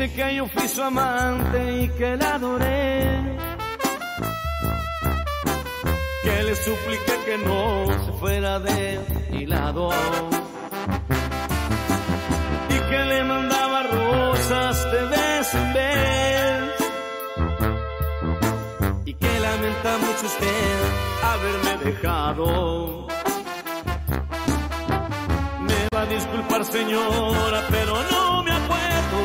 Dice que yo fui su amante y que la adoré, que le supliqué que no se fuera de mi lado, y que le mandaba rosas de vez en vez, y que lamenta mucho usted haberme dejado. Me va a disculpar, señora, pero no me acuerdo.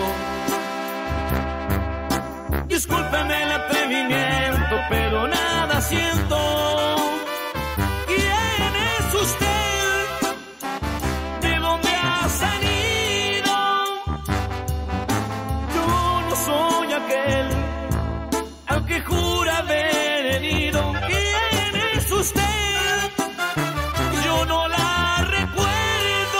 Discúlpeme el atrevimiento, pero nada siento. ¿Quién es usted? ¿De dónde ha salido? Yo no soy aquel al que jura haber herido. ¿Quién es usted? Yo no la recuerdo.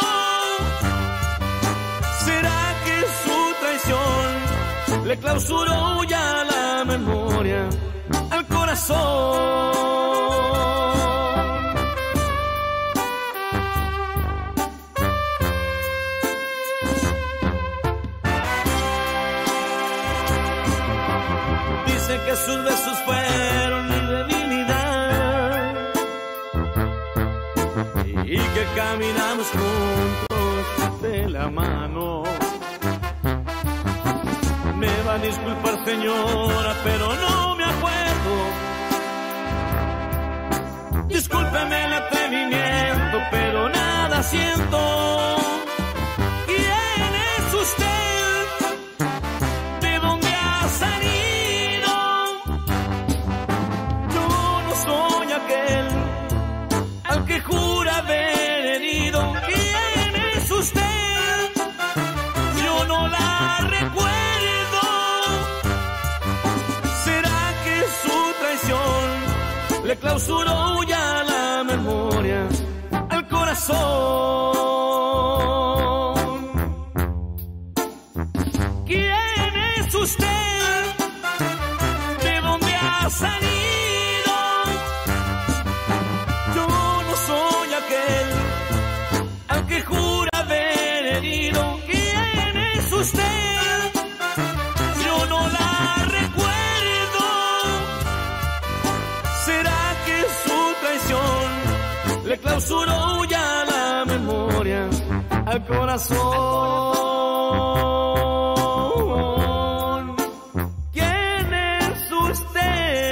¿Será que su traición le clausuró ya la memoria al corazón? Dice que sus besos fueron mi debilidad y que caminamos juntos de la mano. Me va a disculpar, señora, pero no me acuerdo. Discúlpeme el atrevimiento, pero nada siento. ¿Quién es usted? ¿De dónde ha salido? Yo no soy aquel al que jura haber herido. ¿Quién es usted? Yo no la recuerdo. Le clausuró ya la memoria al corazón. ¿Quién es usted? ¿De dónde ha salido? Yo no soy aquel al que jura haber herido. ¿Quién es usted? Yo no la recuerdo. ¿Será que su traición le clausuró ya la memoria al corazón? ¿Quién es usted?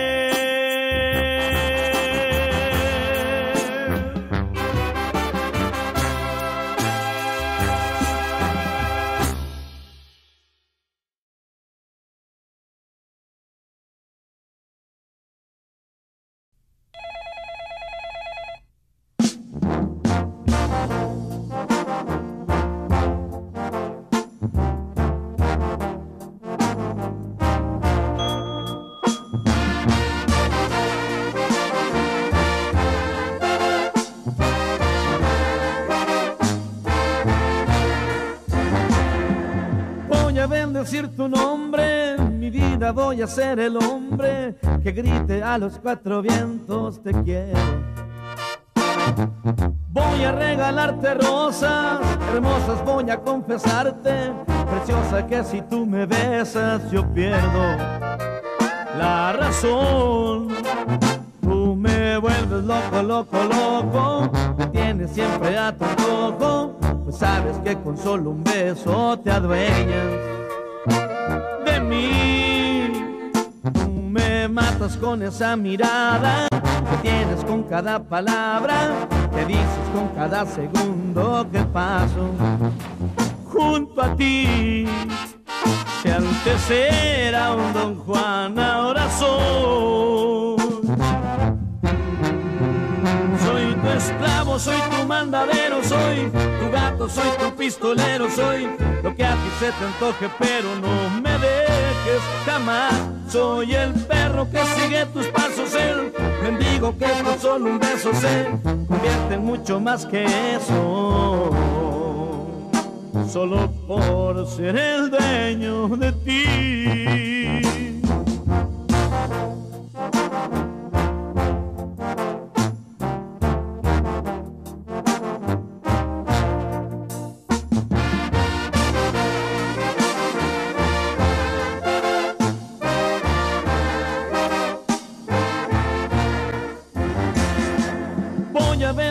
Decir tu nombre, mi vida voy a ser el hombre que grite a los cuatro vientos te quiero. Voy a regalarte rosas hermosas, voy a confesarte, preciosa, que si tú me besas yo pierdo la razón. Tú me vuelves loco, loco, loco, me tienes siempre a tu antojo, pues sabes que con solo un beso te adueñas de mí. Tú me matas con esa mirada que tienes con cada palabra, que dices con cada segundo que paso junto a ti. Si antes era un Don Juan, ahora soy tu esclavo, soy tu mandadero, soy tu gato, soy tu pistolero, soy lo que a ti se te antoje, pero no me dejes jamás. Soy el perro que sigue tus pasos, el mendigo que con solo un beso se convierte en mucho más que eso, solo por ser el dueño de ti.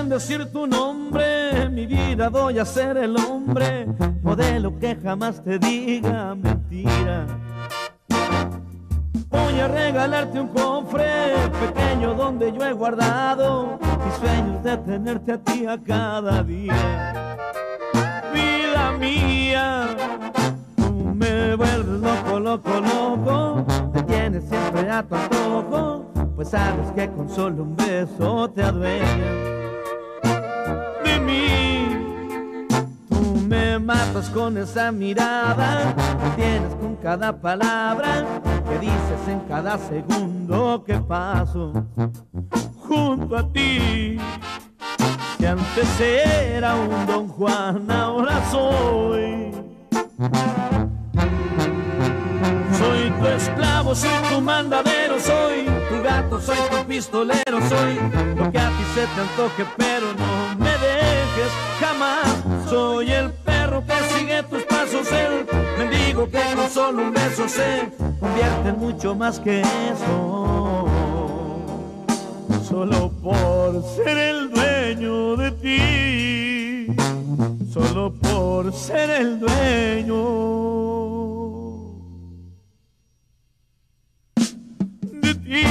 decir tu nombre, mi vida voy a ser el hombre, modelo que jamás te diga mentira. Voy a regalarte un cofre pequeño donde yo he guardado mis sueños de tenerte a ti a cada día. Vida mía, tú me vuelves loco, loco, loco, te tienes siempre a tu antojo, pues sabes que con solo un beso te adueñas de mí. Tú me matas con esa mirada, me tienes con cada palabra que dices en cada segundo que paso junto a ti. Si antes era un Don Juan, ahora soy tu esclavo, soy tu mandadero, soy tu gato, soy tu pistolero, soy lo que a ti se te antoje, pero no me dejes jamás. Soy el perro que sigue tus pasos, el mendigo que con solo un beso se convierte en mucho más que eso. Solo por ser el dueño de ti, solo por ser el dueño de ti.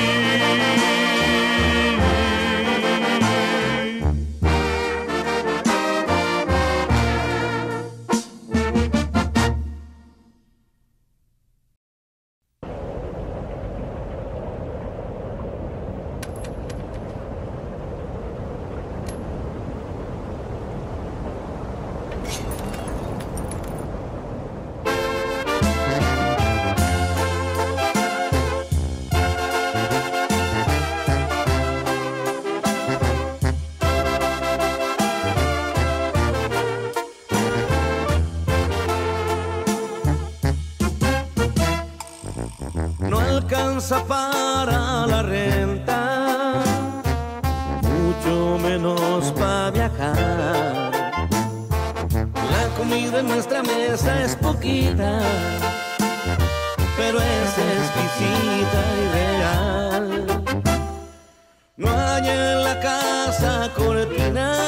Alcanza para la renta, mucho menos para viajar. La comida en nuestra mesa es poquita, pero es exquisita y real. No hay en la casa cortinas,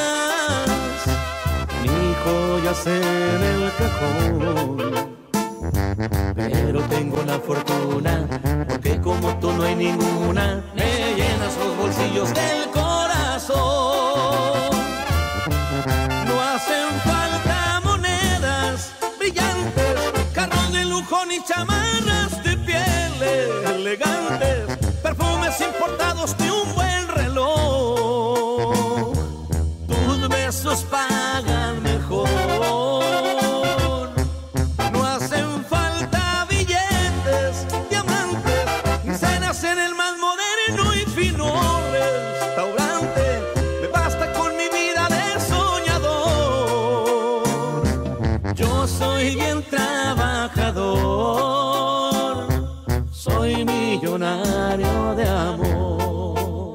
ni joyas en el cajón, pero tengo la fortuna, porque como tú no hay ninguna, me llenas los bolsillos del corazón. No hacen falta monedas brillantes, carros de lujo ni chamarras de piel elegantes, perfumes importados ni un buen reloj. Tus besos pagan mejor. En el más moderno y fino restaurante, me basta con mi vida de soñador. Yo soy bien trabajador, soy millonario de amor.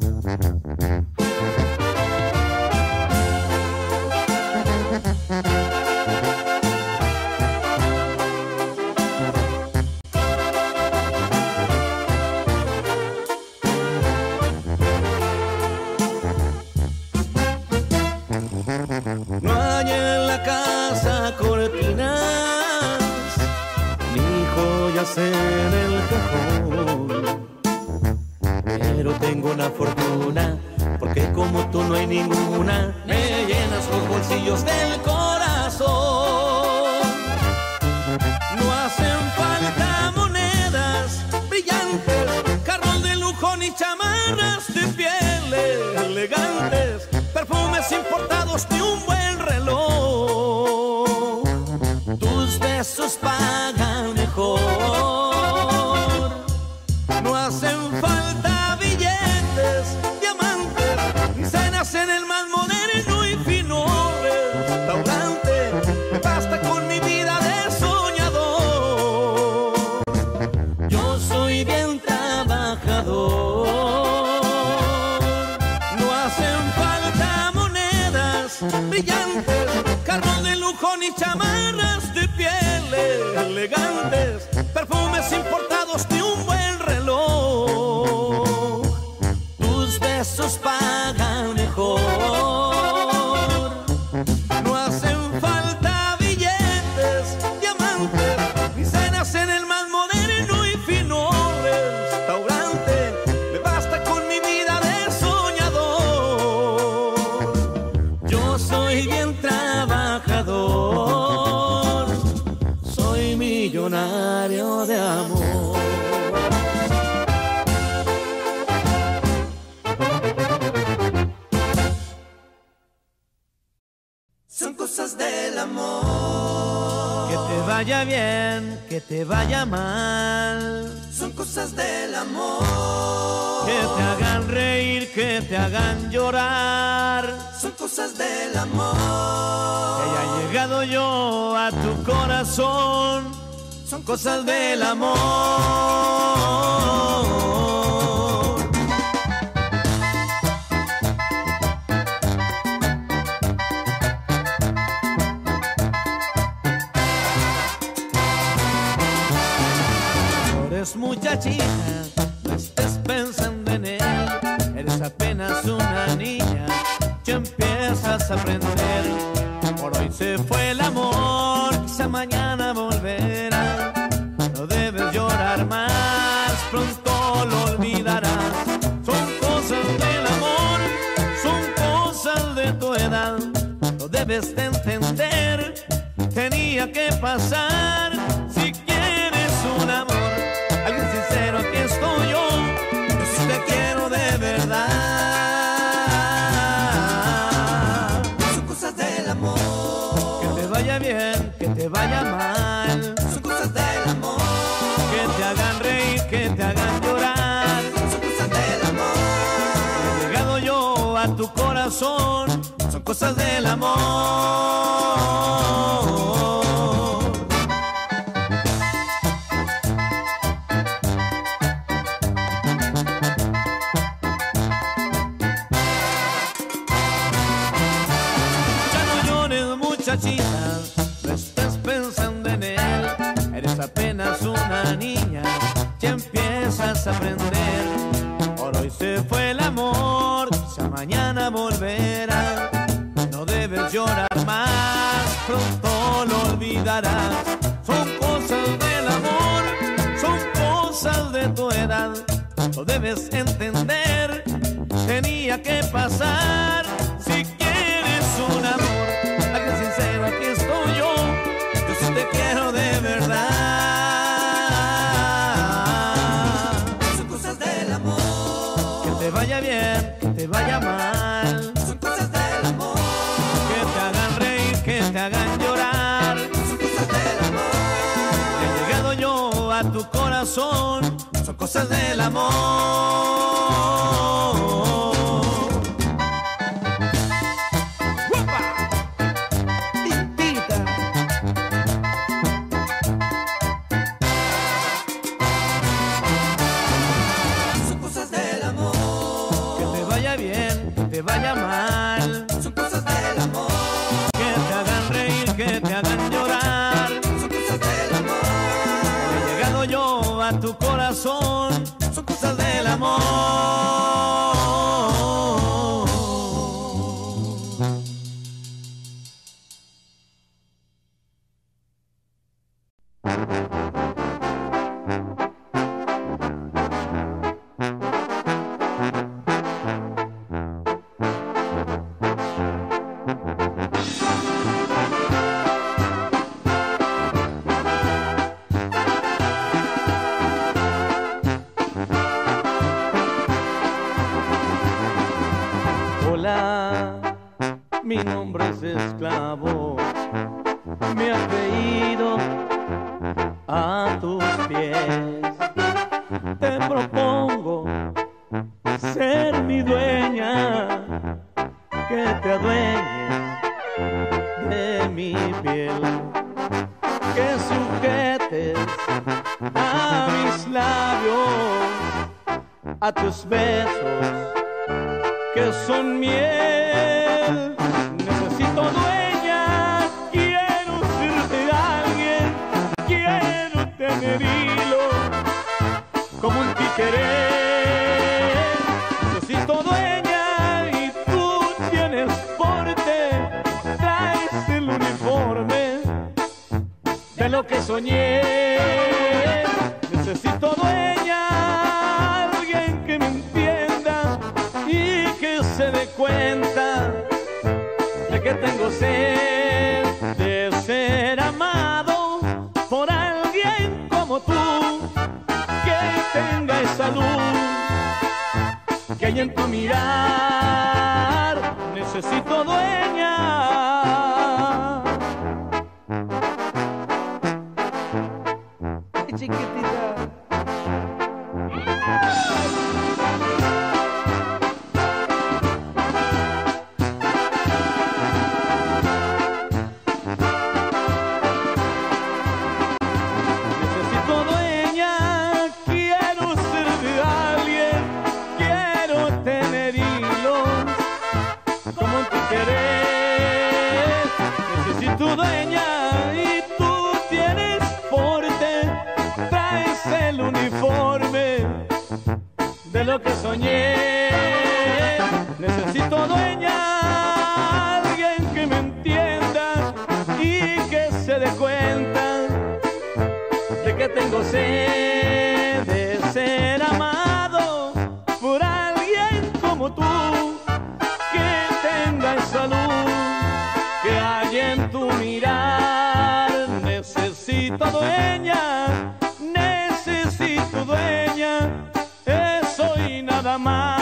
No hay en la casa cortinas, ni joyas en el cajón, pero tengo una fortuna, porque como tú no hay ninguna, me llenas los bolsillos del corazón. No hacen falta monedas brillantes, carros de lujo ni chamarras de piel elegantes, perfumes importados ni un buen reloj. Tus besos pagan mejor. No hacen falta billetes, diamantes, ni cenas en el más moderno y fino restaurante. Me basta con mi vida de soñador. Yo soy bien trabajador. Brillantes, carros de lujo ni chamarras de piel elegantes, perfumes importados ni un buen reloj. Tus besos pagan mejor. No hacen falta billetes, diamantes, ni cenas en el más moderno y fino restaurante. Me basta con mi vida de soñador. Yo soy bien trabajador, soy millonario de amor. Son cosas del amor. Que te vaya bien, que te vaya mal. Son cosas del amor. Que te hagan reír, que te hagan llorar. Son cosas del amor. Que haya llegado yo a tu corazón. Son cosas del amor. Muchachita, no estés pensando en él, eres apenas una niña, ya empiezas a aprender. Por hoy se fue el amor, quizá mañana volverá. No debes llorar más, pronto lo olvidarás. Son cosas del amor, son cosas de tu edad. Lo debes de entender, tenía que pasar. Si quieres un amor, alguien sincero, aquí estoy yo. Yo sí te quiero de verdad. Son cosas del amor. Que te vaya bien, que te vaya mal. Son cosas del amor. Que te hagan reír, que te hagan llorar. Son cosas del amor. He llegado yo a tu corazón. Son cosas del amor. Muchachita, no estés pensando en él, eres apenas una niña, ya empiezas a aprender. Por hoy se fue el amor, quizá mañana volverá. No debes llorar más, pronto lo olvidarás. Son cosas del amor, son cosas de tu edad. Lo debes entender, tenía que pasar. Si quieres un amor, alguien sincero, aquí estoy yo. Yo sí te quiero de verdad. Son cosas del amor. Que te vaya bien, que te vaya mal. Son cosas del amor. Que te hagan reír, que te hagan llorar. Son cosas del amor. He llegado yo a tu corazón. Son cosas del amor. Te vaya mal. Son cosas del amor. Que te hagan reír, que te hagan llorar. Son cosas del amor. He llegado yo a tu corazón. Son cosas del amor. Mi nombre es esclavo, mi apellido a tus pies. Te propongo ser mi dueña, que te adueñes de mi piel, que sujetes a mis labios, a tus besos que son miel. Necesito dueña, quiero ser de alguien, quiero tener hilo como un títere. Necesito dueña y tú tienes porte, traes de lo que soñé. Necesito dueña, alguien que me entienda y que se dé cuenta de que tengo sed de ser amado por alguien como tú, que tenga esa luz que hay en tu mirar. Necesito dueña. Chiquitita. Necesito dueña, quiero ser de alguien, quiero tener hilos como en tu querer. Necesito dueña y tú tienes porte, traes el uniforme de lo que soñé. Necesito dueña, alguien que me entienda y que se dé cuenta de que tengo sed de ser amado por alguien como tú, que tenga esa luz que hay en tu mirar. Necesito dueña, necesito dueña, eso y nada más.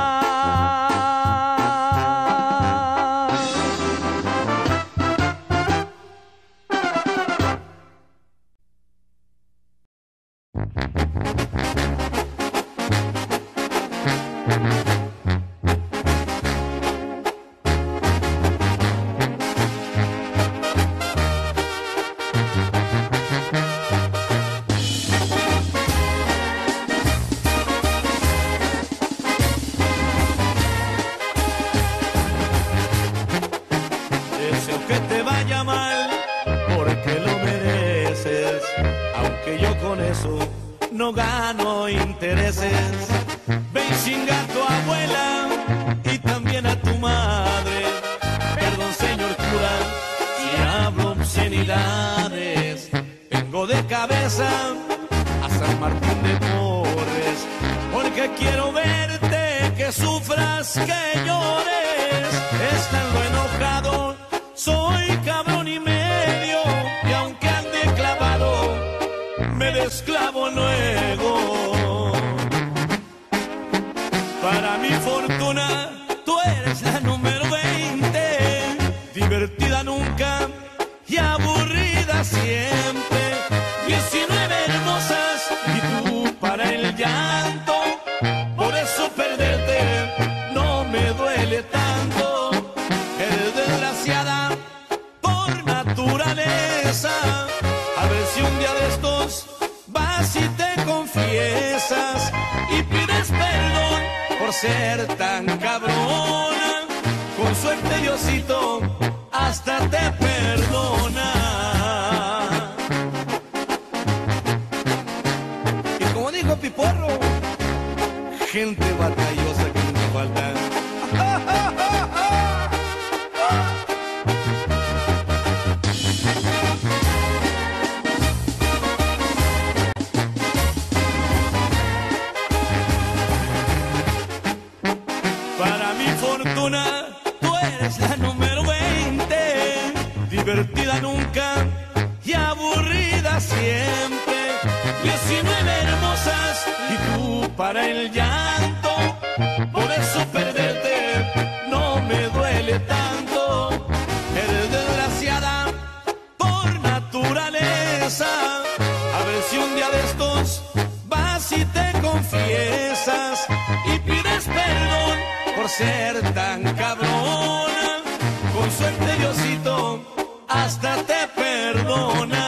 Deseo que te vaya mal, porque lo mereces, aunque yo con eso no gano intereses. Ve y chinga a tu abuela y también a tu madre. Perdón, señor cura, si hablo obscenidades. Vengo de cabeza a San Martín de Porres, porque quiero verte, que sufras, que llores. Estando enojado, soy cabrón y medio, y aunque ande clavado, me desclavo luego. Para mi fortuna, tú eres la número 20, divertida nunca y aburrida siempre. 19 hermosas y tú para el llanto, por eso perderte no me duele tanto. Eres desgraciada por naturaleza, a ver si un día de estos vas y te confiesas y pides perdón por ser tan cabrona. Con suerte Diosito hasta te perdona. Y como dijo Piporro, gente batallosa que nunca falta. Para mi fortuna, tú eres la número 20, divertida nunca y aburrida siempre. 19 hermosas y tú para el llanto, por eso perderte no me duele tanto. Eres desgraciada por naturaleza, a ver si un día de estos vas y te confiesas y pides perdón por ser tan cabrona. Con suerte Diosito hasta te perdona.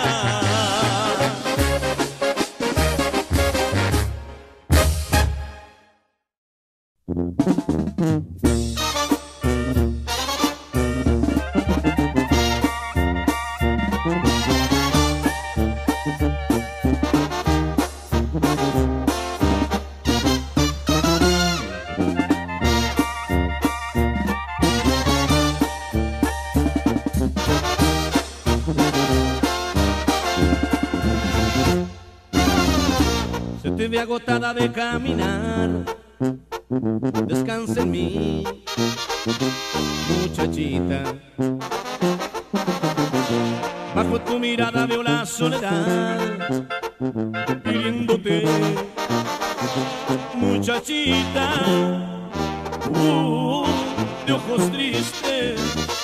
te ve agotada de caminar, descansa en mí, muchachita. Bajo tu mirada veo la soledad, pidiéndote, muchachita, de ojos tristes.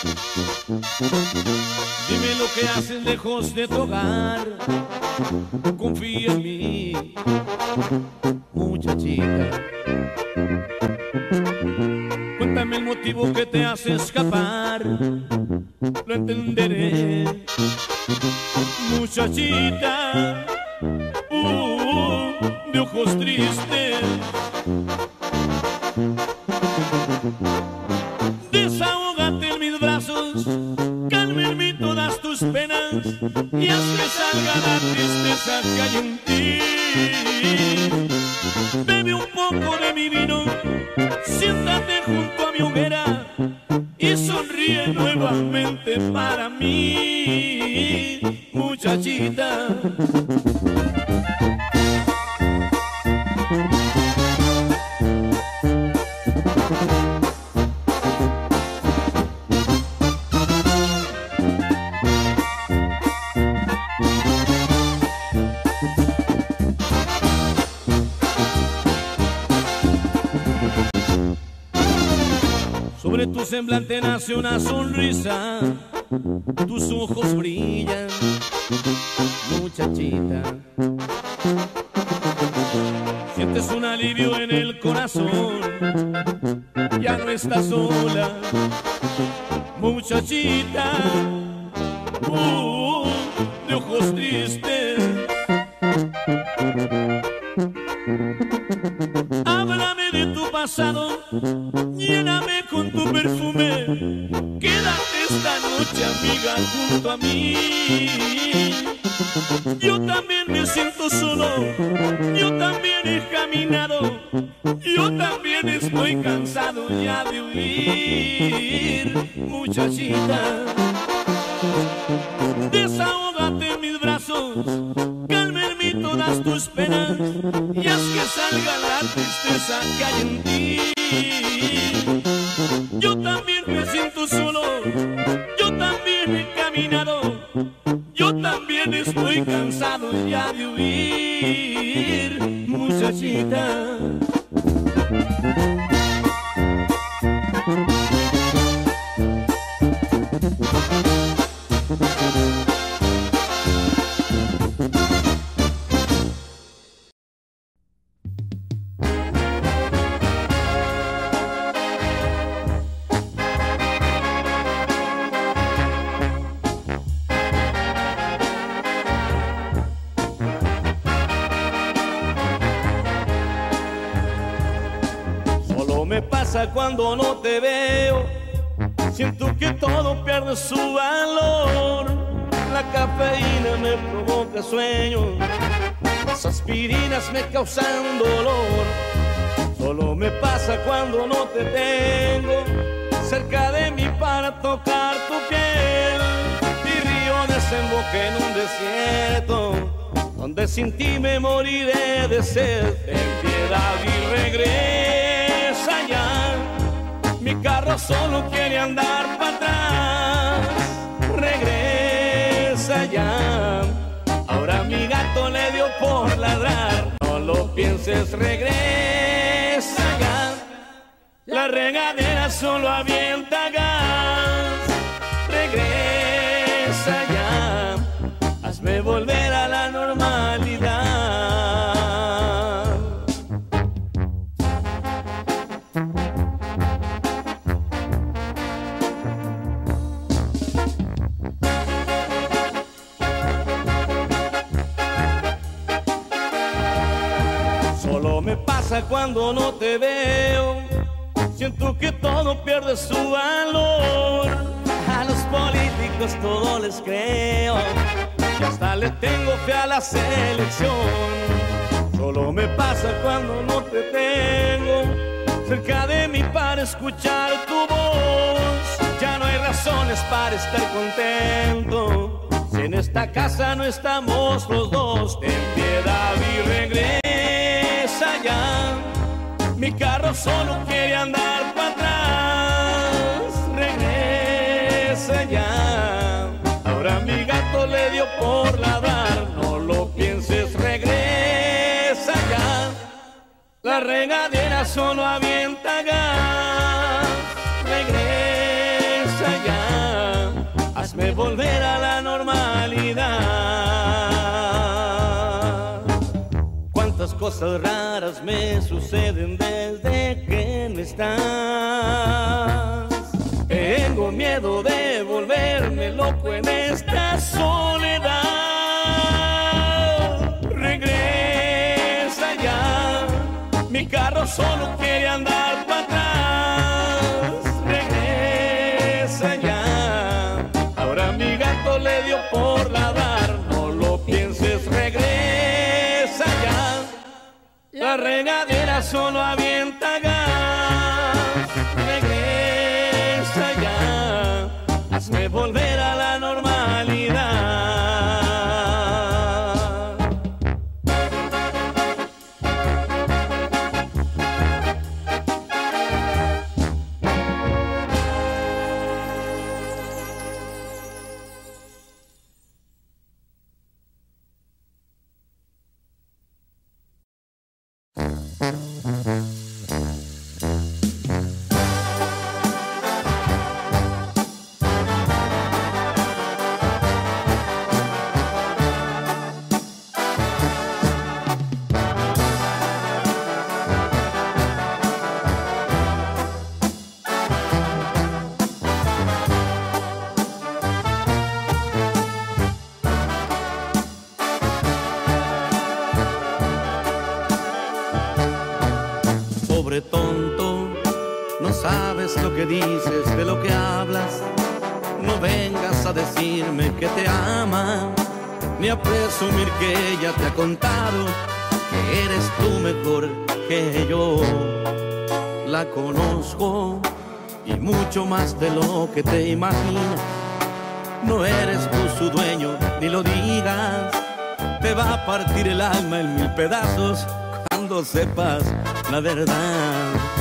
Dime lo que haces lejos de tu hogar, confía en mí, muchachita. Cuéntame el motivo que te hace escapar, lo entenderé, muchachita, de ojos tristes. Desahógate en mis brazos, calma en mí todas tus penas y haz que salga la tristeza que hay en ti. Bebe un poco de mi vino, siéntate junto a mi hoguera y sonríe nuevamente para mí, muchachita. Sobre tu semblante nace una sonrisa, tus ojos brillan, muchachita. Sientes un alivio en el corazón, ya no estás sola, muchachita, de ojos tristes. Háblame de tu pasado, lléname con tu perfume, quédate esta noche, amiga, junto a mí. Yo también me siento solo, yo también he caminado, yo también estoy cansado ya de huir, muchachita. Desahógate en mis brazos, calma en mí todas tus penas y haz que salga la tristeza que hay en ti. Yo también me siento solo, yo también he caminado, yo también estoy cansado ya de huir, muchachita. Me pasa cuando no te veo, siento que todo pierde su valor. La cafeína me provoca sueños, las aspirinas me causan dolor. Solo me pasa cuando no te tengo cerca de mí para tocar tu piel. Mi río desemboca en un desierto, donde sin ti me moriré de sed. Ten piedad y regresa ya, mi carro solo quiere andar para atrás. Regresa ya, ahora mi gato le dio por ladrar. No lo pienses, regresa ya, la regadera solo avienta gas. Regresa ya, hazme volver a la normalidad. Solo me pasa cuando no te veo, siento que todo pierde su valor. A los políticos todo les creo, y hasta le tengo fe a la selección. Solo me pasa cuando no te tengo cerca de mí para escuchar tu voz. Ya no hay razones para estar contento, si en esta casa no estamos los dos. Ten piedad y regresa ya. Mi carro solo quiere andar para atrás. Regresa ya. Ahora mi gato le dio por ladrar. No lo pienses, regresa ya. La regadera solo avienta gas. Regresa ya. Hazme volver a la normalidad. Cuántas cosas raras me suceden desde que no estás. Tengo miedo de volverme loco en esta soledad. Regresa ya. Mi carro solo quiere andar para atrás. Regresa ya. Ahora mi gato le dio por ladrar. No lo pienses, regresa ya. La regadera solo avienta gas. Regresa ya. Hazme volver a la normalidad. Pobre tonto, no sabes lo que dices, de lo que hablas. No vengas a decirme que te ama, ni a presumir que ella te ha contado que eres tú mejor que yo. La conozco y mucho más de lo que te imaginas. No eres tú su dueño, ni lo digas. Te va a partir el alma en mil pedazos cuando sepas la verdad.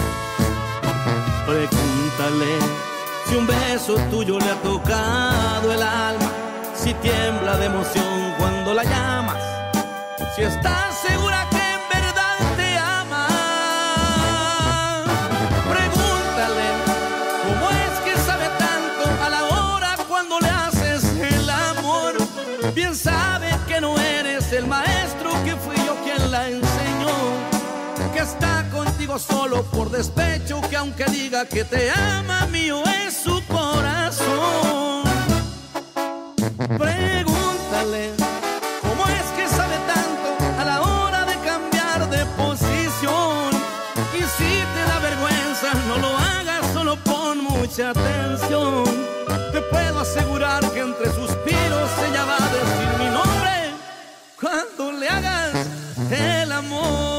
Pregúntale si un beso tuyo le ha tocado el alma, si tiembla de emoción cuando la llamas, si estás segura que en verdad te ama. Pregúntale cómo es que sabe tanto a la hora cuando le haces el amor. Bien sabe que no eres el maestro, que fui yo quien la enseñó, que está contigo solo por despecho, que aunque diga que te ama, mío es su corazón. Pregúntale cómo es que sabe tanto a la hora de cambiar de posición. Y si te da vergüenza, no lo hagas, solo pon mucha atención. Te puedo asegurar que entre suspiros ella va a decir mi nombre cuando le hagas el amor.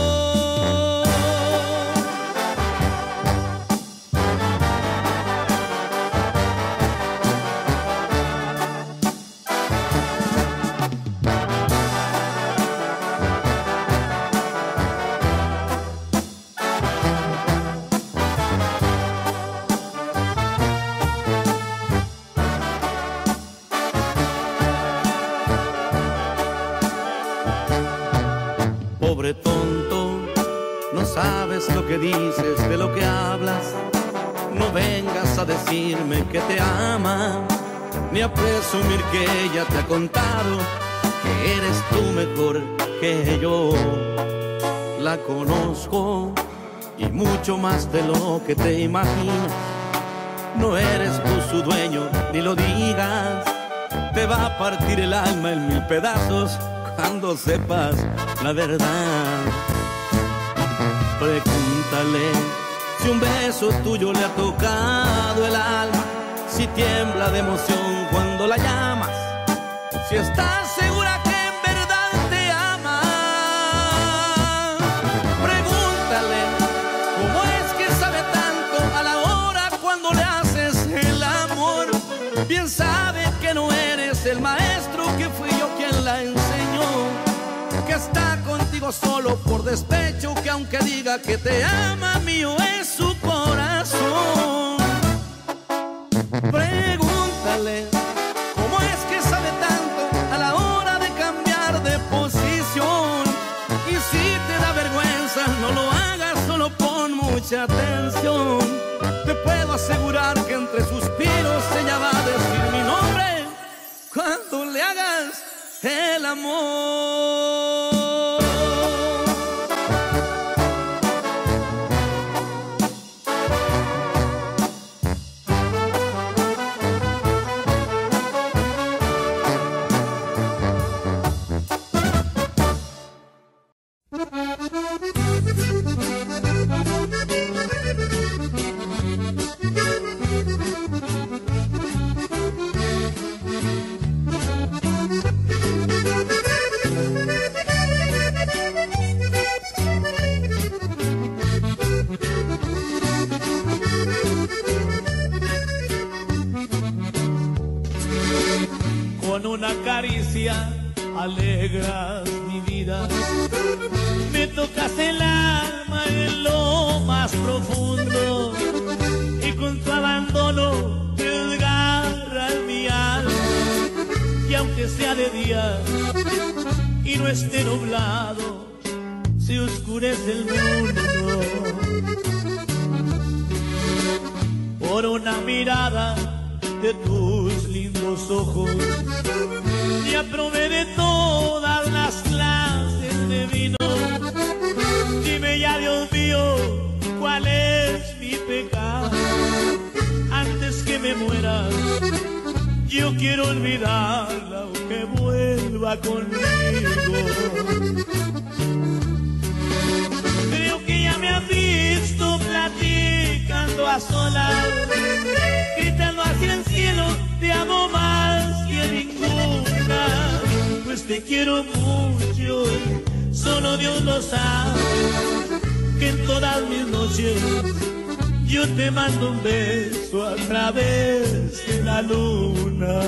Pobre tonto, no sabes lo que dices, de lo que hablas. No vengas a decirme que te ama, ni a presumir que ella te ha contado que eres tú mejor que yo. La conozco y mucho más de lo que te imaginas. No eres tú su dueño, ni lo digas. Te va a partir el alma en mil pedazos cuando sepas la verdad. Pregúntale si un beso tuyo le ha tocado el alma, si tiembla de emoción cuando la llamas, si estás segura que en verdad te ama. Pregúntale cómo es que sabe tanto a la hora cuando le haces el amor. Bien sabe que no eres el maestro, que fui yo quien la enseñó, que está contigo solo por despecho, que aunque diga que te ama, mío es su corazón. Pregúntale cómo es que sabe tanto a la hora de cambiar de posición. Y si te da vergüenza, no lo hagas, solo pon mucha atención. Te puedo asegurar que entre suspiros ella va a decir mi nombre cuando le hagas el amor. Con una caricia alegras mi vida, me tocas el alma en lo más profundo y con tu abandono desgarras mi alma. Y aunque sea de día y no esté nublado, se oscurece el mundo. Por una mirada de tus lindos ojos ya probé de todas las clases de vino. Dime ya, Dios mío, cuál es mi pecado. Antes que me muera, yo quiero olvidarla o que vuelva conmigo. Creo que ya me has visto platicando a solas, gritando hacia el cielo, te amo más que ninguna. Pues te quiero mucho, solo Dios lo sabe, que en todas mis noches yo te mando un beso a través de la luna.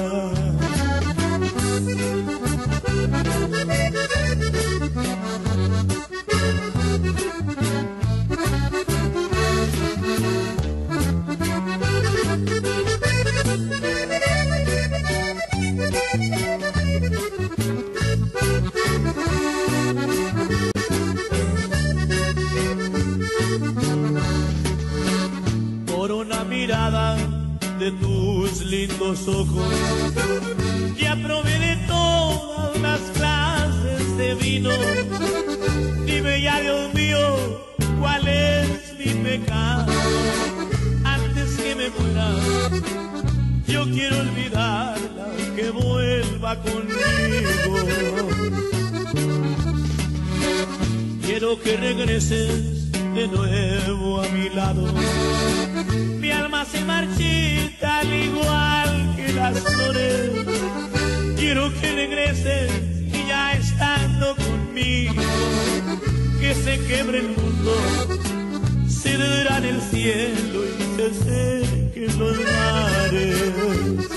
Por una mirada de tus lindos ojos ya probé de todas las clases de vino. Dime ya, Dios mío, cuál es mi pecado. Antes que me muera, yo quiero olvidarla, que vuelva conmigo. Quiero que regreses de nuevo a mi lado. Mi alma se marchita al igual que las flores. Quiero que regreses y ya estando conmigo, que se quebre el mundo, se derrame el cielo y se sequen los mares.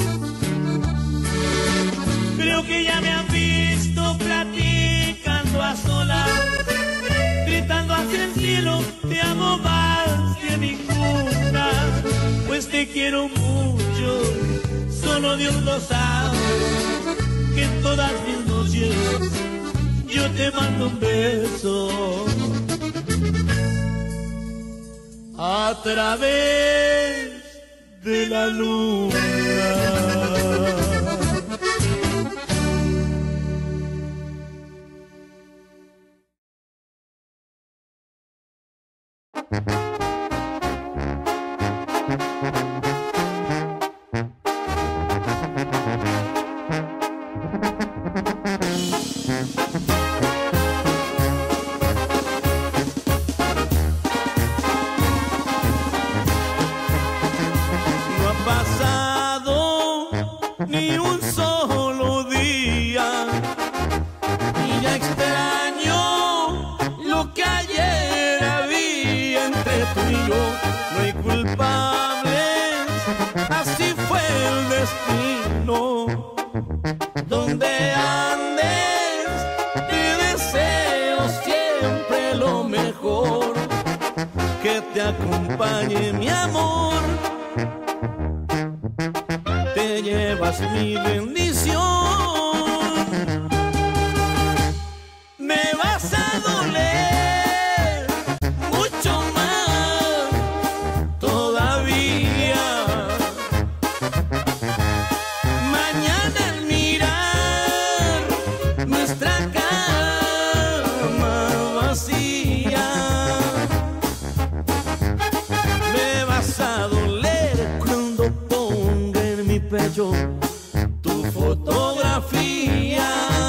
Creo que ya me han visto platicando a solas, gritando hacia el cielo, te amo más que ninguna. Pues te quiero mucho, solo Dios lo sabe, que en todas mis noches yo te mando un beso a través de la luna. Ni un solo día y ya extraño lo que ayer había entre tú y yo. No hay culpables, así fue el destino. Donde andes, te deseo siempre lo mejor. Que te acompañe mi amor. Te llevas mi bendición. Me vas a doler mucho más todavía. Mañana al mirar nuestra cama vacía, me vas a doler cuando ponga en mi pecho tu fotografía.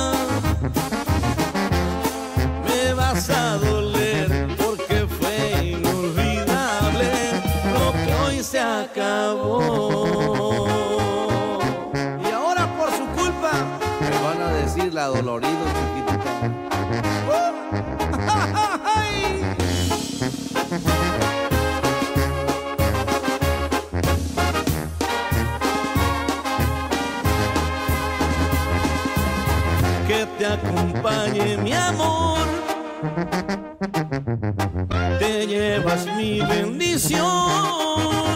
Me vas a doler porque fue inolvidable lo que hoy se acabó. Y ahora por su culpa Me van a decir la dolorido, chiquitita. que te acompañe mi amor. Te llevas mi bendición.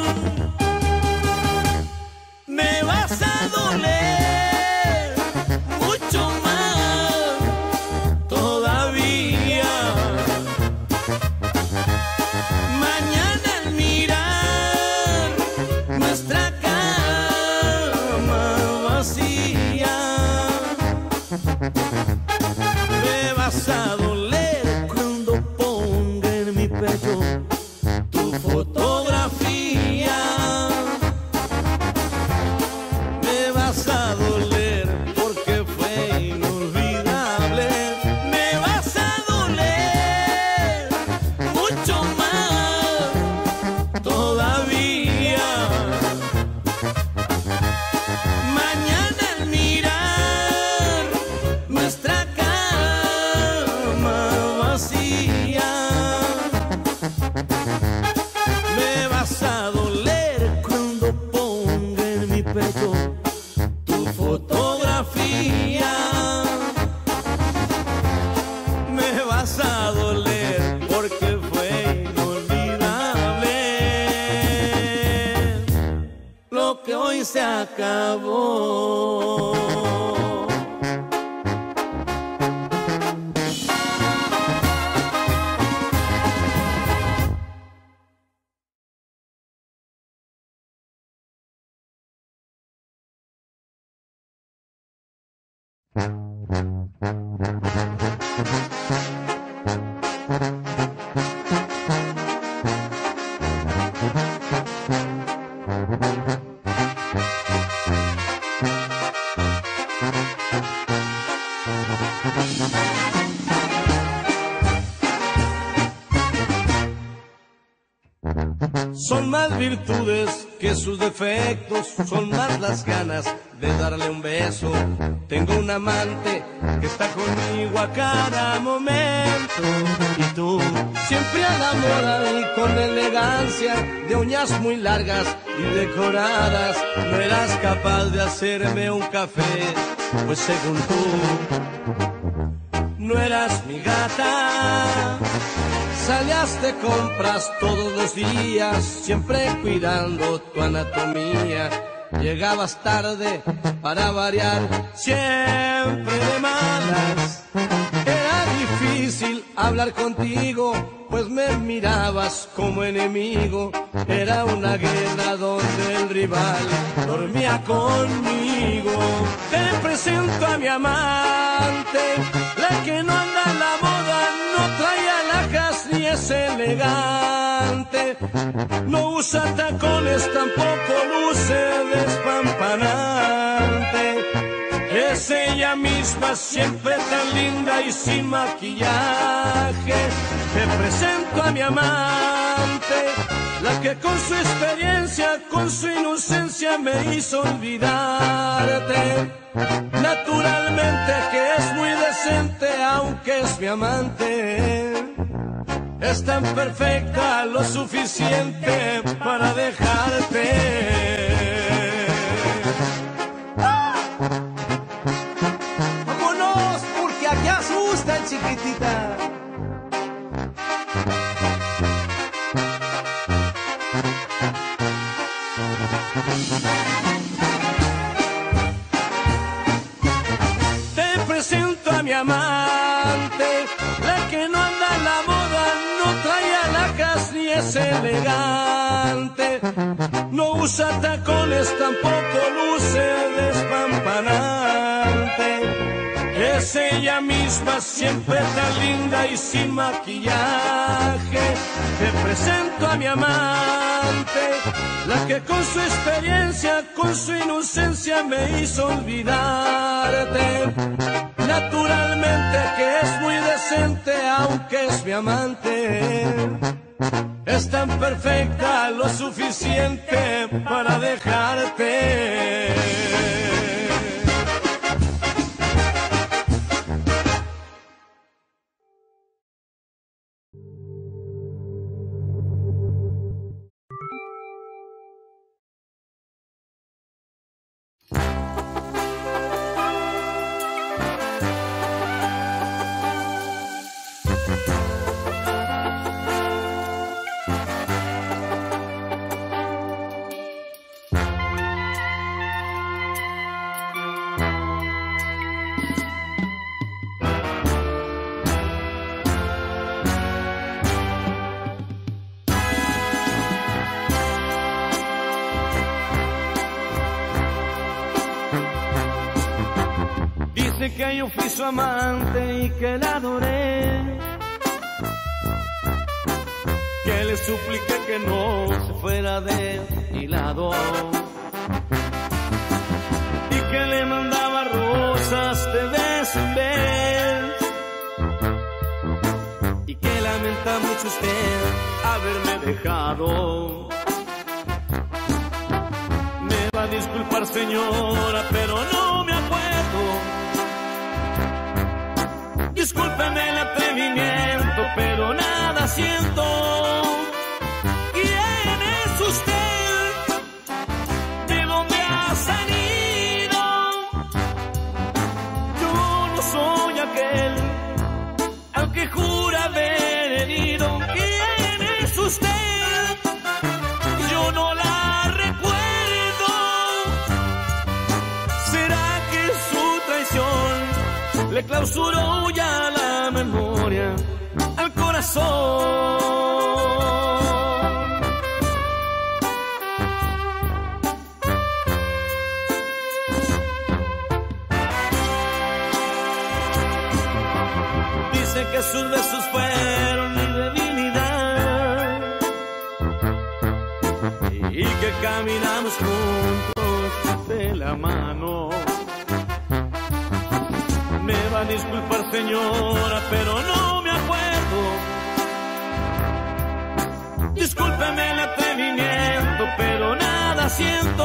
Me vas a doler mucho más todavía. Mañana al mirar nuestra cama vacía, me vas a doler cuando ponga en mi pecho tu fotografía. Me vas a doler porque fue inolvidable. Me vas a doler mucho más todavía. Mañana al mirar nuestra cama vacía, me vas a doler cuando ponga en mi pecho tu fotografía. Me vas a doler porque fue inolvidable lo que hoy se acabó. Son más virtudes que sus defectos, son más las ganas de darle un beso. Tengo un amante que está conmigo a cada momento. Y tú, siempre a la moda y con elegancia, de uñas muy largas y decoradas, no eras capaz de hacerme un café, pues según tú, no eras mi gata. Salías de compras todos los días, siempre cuidando tu anatomía. Llegabas tarde para variar, siempre de malas. Era difícil hablar contigo, pues me mirabas como enemigo. Era una guerra donde el rival dormía conmigo. Te presento a mi amante, la que no anda en la moda, no trae alhajas ni es elegante. No usa tacones, tampoco luce despampanante. Es ella misma, siempre tan linda y sin maquillaje. Te presento a mi amante, la que con su experiencia, con su inocencia me hizo olvidarte. Naturalmente que es muy decente, aunque es mi amante. Es tan perfecta, lo suficiente para dejarte. mi amante, la que no anda en la moda, no trae alhajas ni es elegante, no usa tacones, tampoco luce despampanante. Es ella misma, siempre tan linda y sin maquillaje. Te presento a mi amante, la que con su experiencia, con su inocencia me hizo olvidarte. Naturalmente que es muy decente, aunque es mi amante. Es tan perfecta, lo suficiente para dejarte. Que yo fui su amante y que la adoré, que le supliqué que no se fuera de mi lado y que le mandaba rosas de vez en vez, y que lamenta mucho usted haberme dejado. Me va a disculpar, señora, pero no me acuerdo. Discúlpeme el atrevimiento, pero nada siento. ¿Quién es usted? ¿De dónde ha salido? Yo no soy aquel al que jura haber herido. ¿Quién es usted? Yo no la recuerdo. ¿Será que su traición le clausuró ya la memoria al corazón? Dice que sus besos fueron mi debilidad y que caminamos juntos de la mano. Me va a disculpar, señora, pero no me acuerdo. Discúlpeme el atrevimiento, pero nada siento.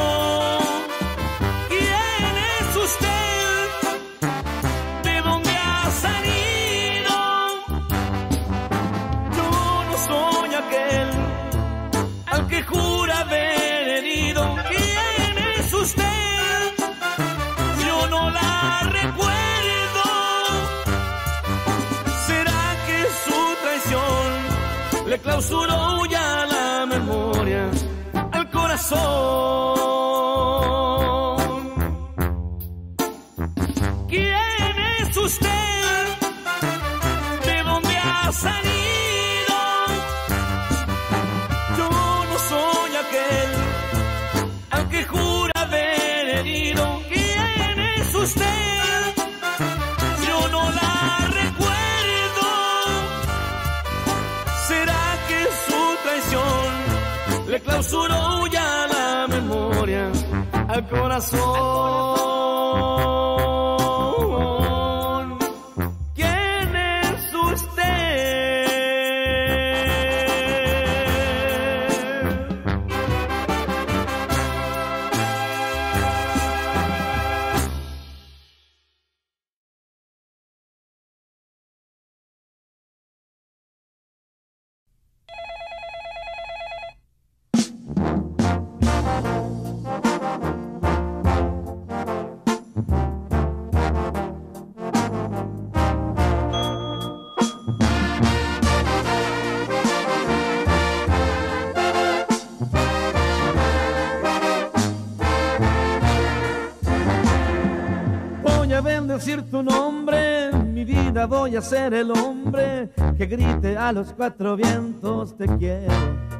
¿Quién es usted? ¿De dónde ha salido? Yo no soy aquel al que jura haber herido. ¿Quién es usted? Yo no la recuerdo. Le clausuró ya la memoria al corazón. ¿Quién es usted? ¿De dónde ha salido? Yo no soy aquel al que jura haber herido. ¿Quién es usted? Yo no la recuerdo. Le clausuró ya la memoria al corazón. ¿Quién es usted? Voy a bendecir tu nombre, mi mi vida voy a ser el hombre que grite a los cuatro vientos te quiero.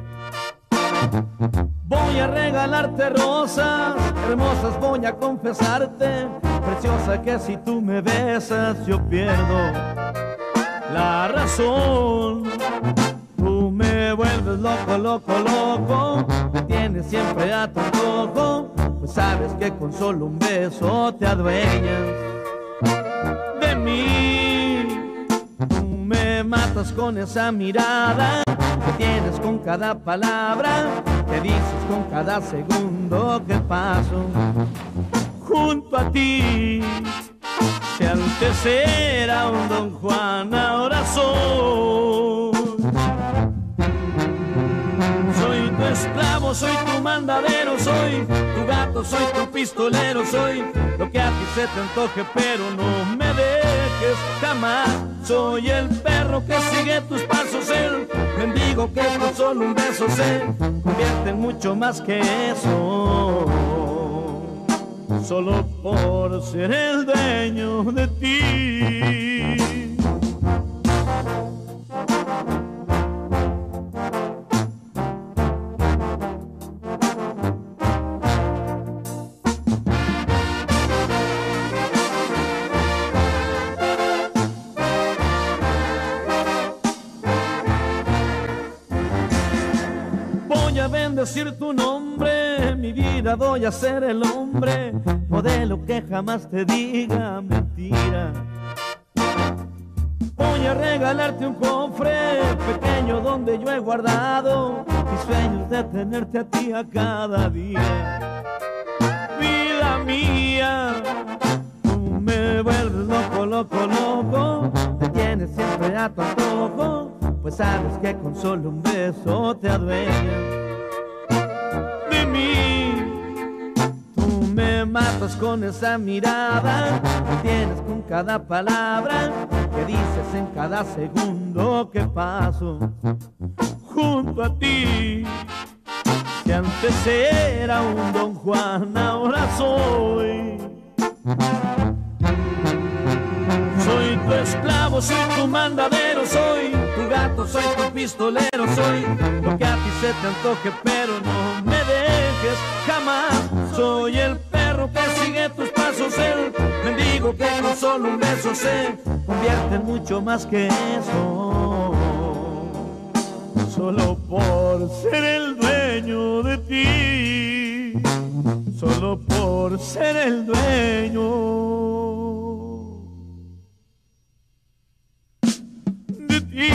Voy a regalarte rosas hermosas, voy a confesarte, preciosa, que si tú me besas yo pierdo la razón. Tú me vuelves loco, loco, loco, me tienes siempre a tu antojo, pues sabes que con solo un beso te adueñas de mí. Tú me matas con esa mirada que tienes con cada palabra, que dices con cada segundo que paso junto a ti. Si antes era un Don Juan, ahora soy tu esclavo, soy tu mandadero, soy tu gato, soy tu pistolero, soy lo que a ti se te antoje, pero no me dejes jamás. Soy el perro que sigue tus pasos, el mendigo que con solo un beso se convierte en mucho más que eso, solo por ser el dueño de ti. Decir tu nombre, mi vida voy a ser el hombre, modelo que jamás te diga mentira. Voy a regalarte un cofre pequeño donde yo he guardado mis sueños de tenerte a ti a cada día. Vida mía, tú me vuelves loco, loco, loco, te tienes siempre a tu antojo, pues sabes que con solo un beso te adueñas de mí. Tú me matas con esa mirada que tienes con cada palabra, que dices en cada segundo que paso junto a ti. Si antes era un Don Juan, ahora soy tu esclavo, soy tu mandadero, soy tu gato, soy tu pistolero, soy lo que a ti se te antoje, pero no me dejes jamás. Soy el perro que sigue tus pasos, el mendigo que con solo un beso se convierte en mucho más que eso, solo por ser el dueño de ti, solo por ser el dueño de ti.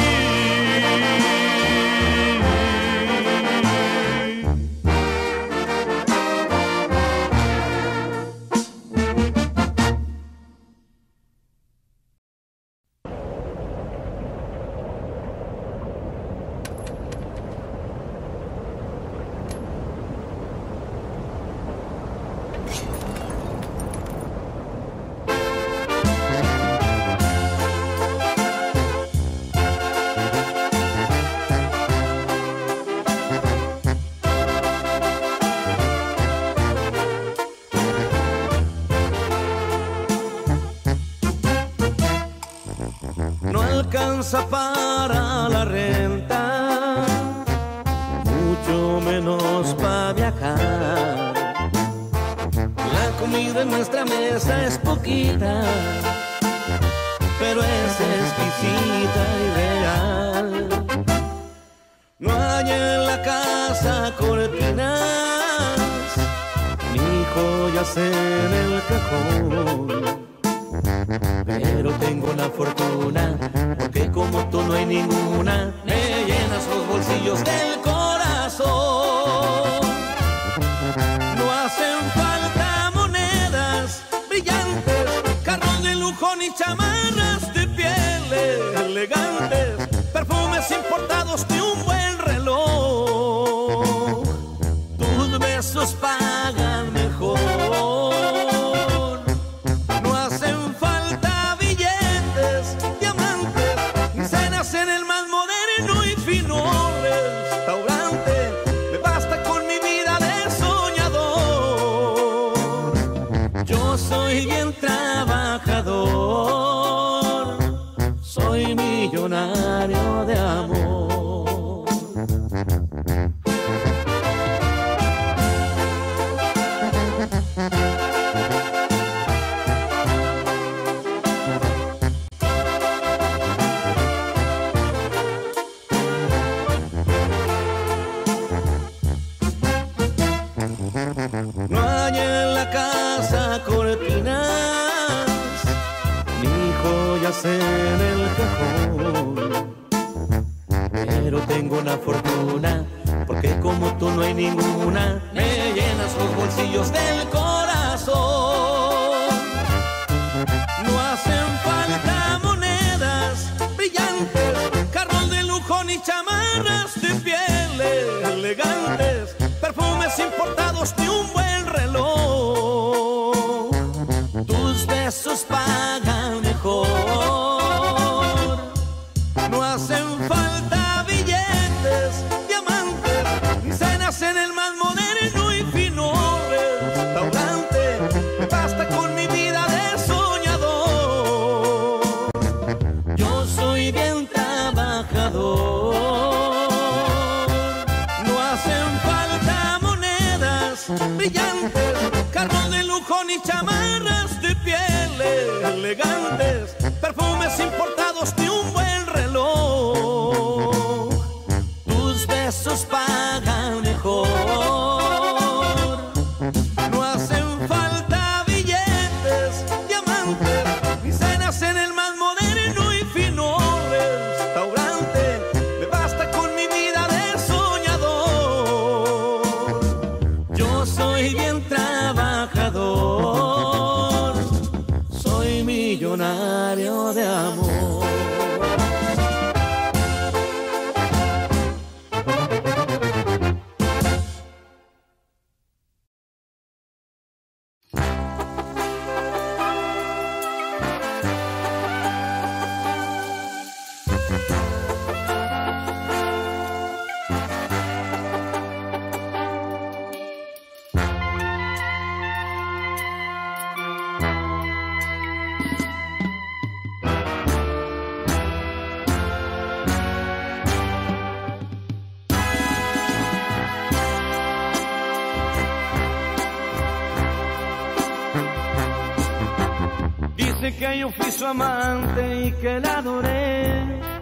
Alcanza para la renta, mucho menos para viajar. La comida en nuestra mesa es poquita, pero es exquisita y real. No hay en la casa cortinas ni joyas en el cajón, pero tengo la fortuna, porque como tú no hay ninguna, me llenas los bolsillos del corazón. No hacen falta monedas brillantes, carros de lujo ni chamarras de piel elegantes, perfumes importados ni un buen reloj. Tus besos pagan mejor. Soy bien trabajador, joyas en el cajón. Pero tengo una fortuna, porque como tú no hay ninguna. Me llenas los bolsillos del corazón. No hacen falta monedas brillantes, carros de lujo ni chamarras de piel elegantes, perfumes importados ni un buen reloj. Tus besos pagan mejor. No hacen falta billetes, diamantes, ni cenas en el más moderno y fino restaurante. Me basta con mi vida de soñador. Yo soy bien trabajador. No hacen falta monedas brillantes, carros de lujo ni chamarras de piel elegantes, perfumes importados ni un buen reloj. Tus besos pagan mejor. No hacen falta billetes, diamantes, ni cenas en el más moderno y fino restaurante. Me basta con mi vida de soñador. Yo soy bien trabajador, soy millonario de amor. Dice que yo fui su amante y que la adoré,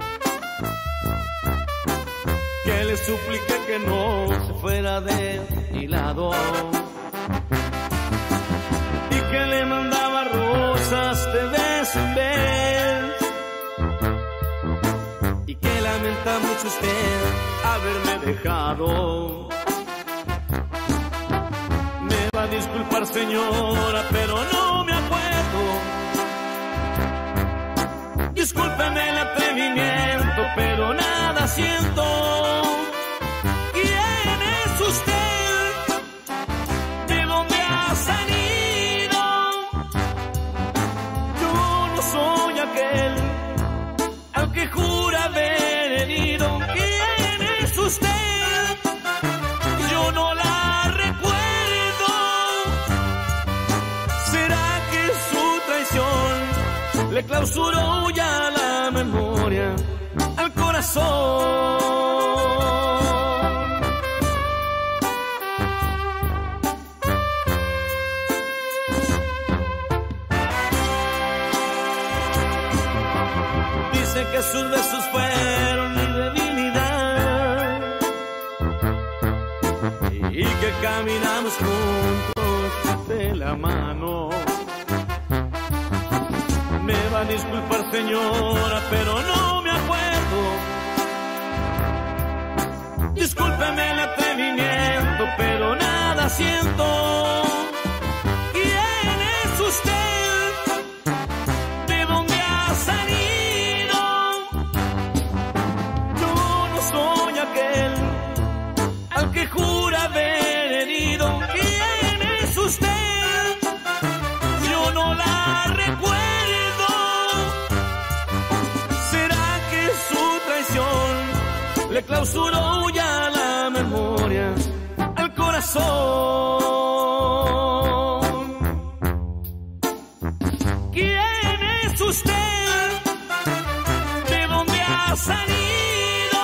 que le supliqué que no se fuera de mi lado, y que le mandaba rosas de vez en vez, y que lamenta mucho usted haberme dejado. Me va a disculpar, señora, pero no me acuerdo. Discúlpeme el atrevimiento, pero nada siento. ¿Quién es usted? ¿De dónde ha salido? Yo no soy aquel al que jura haber herido. ¿Quién es usted? Yo no la recuerdo. ¿Será que su traición le clausuró ya la memoria al corazón? Dice que sus besos fueron mi debilidad y que caminamos juntos de la mano. Me va a disculpar, señora, pero no me acuerdo. Discúlpeme el atrevimiento, pero nada siento. ¿Quién es usted? ¿De dónde ha salido? Yo no soy aquel al que jura haber herido. ¿Quién es usted? Yo no la recuerdo. Le clausuró ya la memoria al corazón. ¿Quién es usted? ¿De dónde ha salido?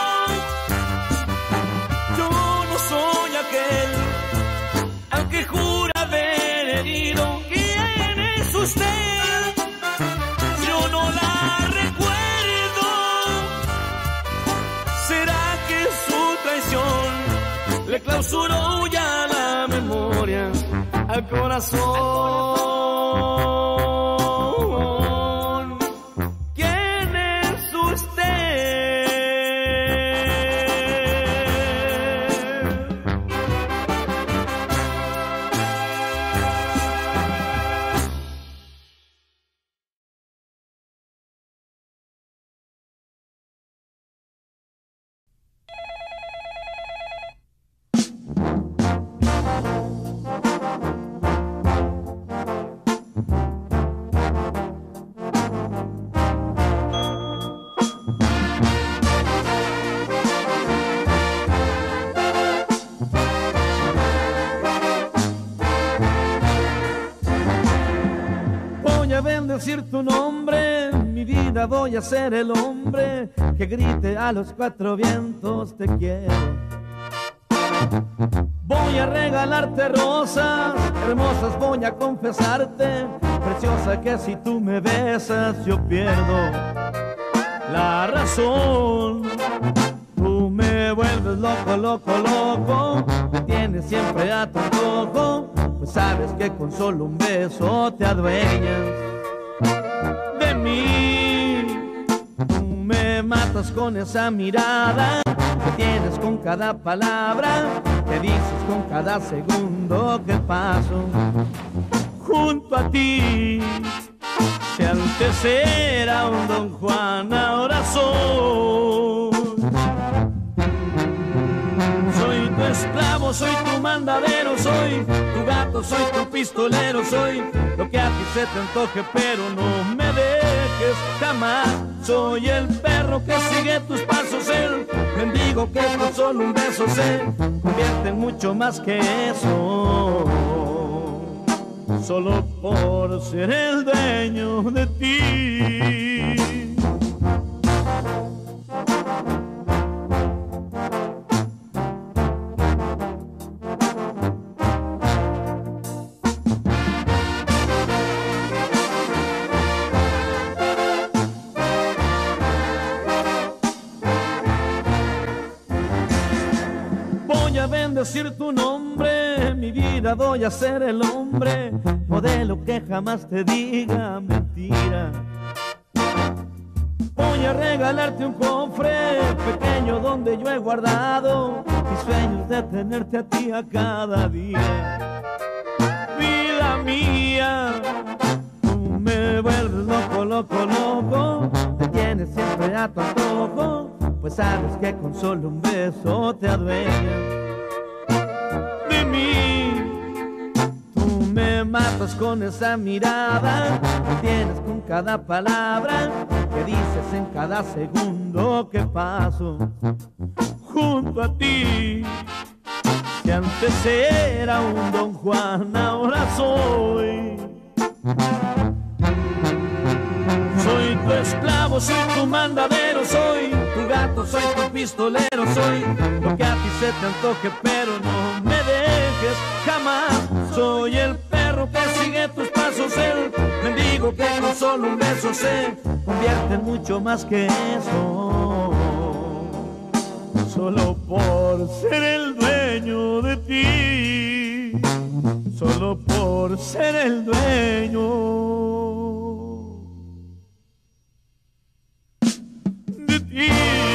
Yo no soy aquel al que jura haber herido. ¿Quién es usted? Yo no la recuerdo. ¿Será que su traición le clausuró ya la memoria al corazón? Voy a bendecir tu nombre, mi vida voy a ser el hombre que grite a los cuatro vientos te quiero. Voy a regalarte rosas hermosas, voy a confesarte, preciosa, que si tú me besas yo pierdo la razón. Tú me vuelves loco, loco, loco, me tienes siempre a tu antojo, pues sabes que con solo un beso te adueñas de mí. Tú me matas con esa mirada que tienes con cada palabra, que dices con cada segundo que paso junto a ti. Si antes era un Don Juan, ahora soy tu esclavo, soy tu mandadero, soy tu gato, soy tu pistolero, soy lo que a ti se te antoje, pero no me dejes jamás. Soy el perro que sigue tus pasos, el mendigo que con solo un beso se convierte en mucho más que eso, solo por ser el dueño de ti. Voy a bendecir tu nombre, mi vida voy a ser el hombre, modelo que jamás te diga mentira. Voy a regalarte un cofre pequeño donde yo he guardado mis sueños de tenerte a ti a cada día. Vida mía, tú me vuelves loco, loco, loco, te tienes siempre a tu antojo, pues sabes que con solo un beso te adueñas de mí. Tú me matas con esa mirada que tienes con cada palabra, que dices en cada segundo que paso junto a ti. Si antes era un Don Juan, ahora soy tu esclavo, soy tu mandadero, soy tu gato, soy tu pistolero, soy lo que a ti se te antoje, pero no me dejes jamás. Soy el perro que sigue tus pasos, el mendigo que con solo un beso se convierte en mucho más que eso, solo por ser el dueño de ti, solo por ser el dueño de ti.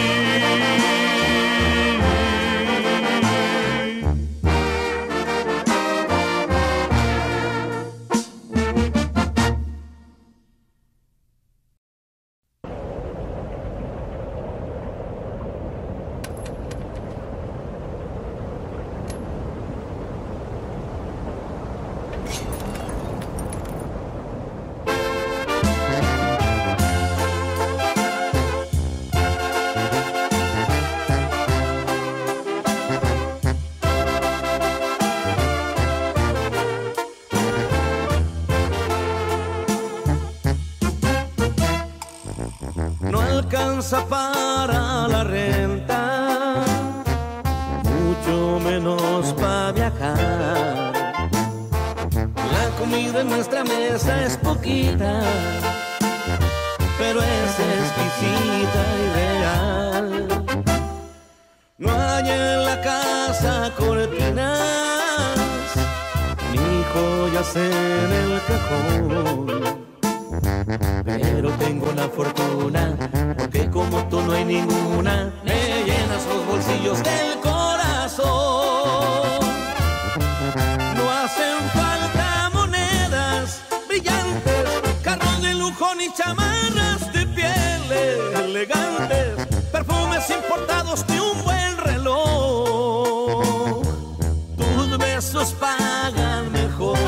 No alcanza para la renta, mucho menos para viajar. La comida en nuestra mesa es poquita, pero es exquisita y real. No hay en la casa cortinas, ni joyas en el cajón, pero tengo la fortuna, porque como tú no hay ninguna, me llenas los bolsillos del corazón. No hacen falta monedas brillantes, carros de lujo ni chamarras de piel elegantes, perfumes importados ni un buen reloj. Tus besos pagan mejor.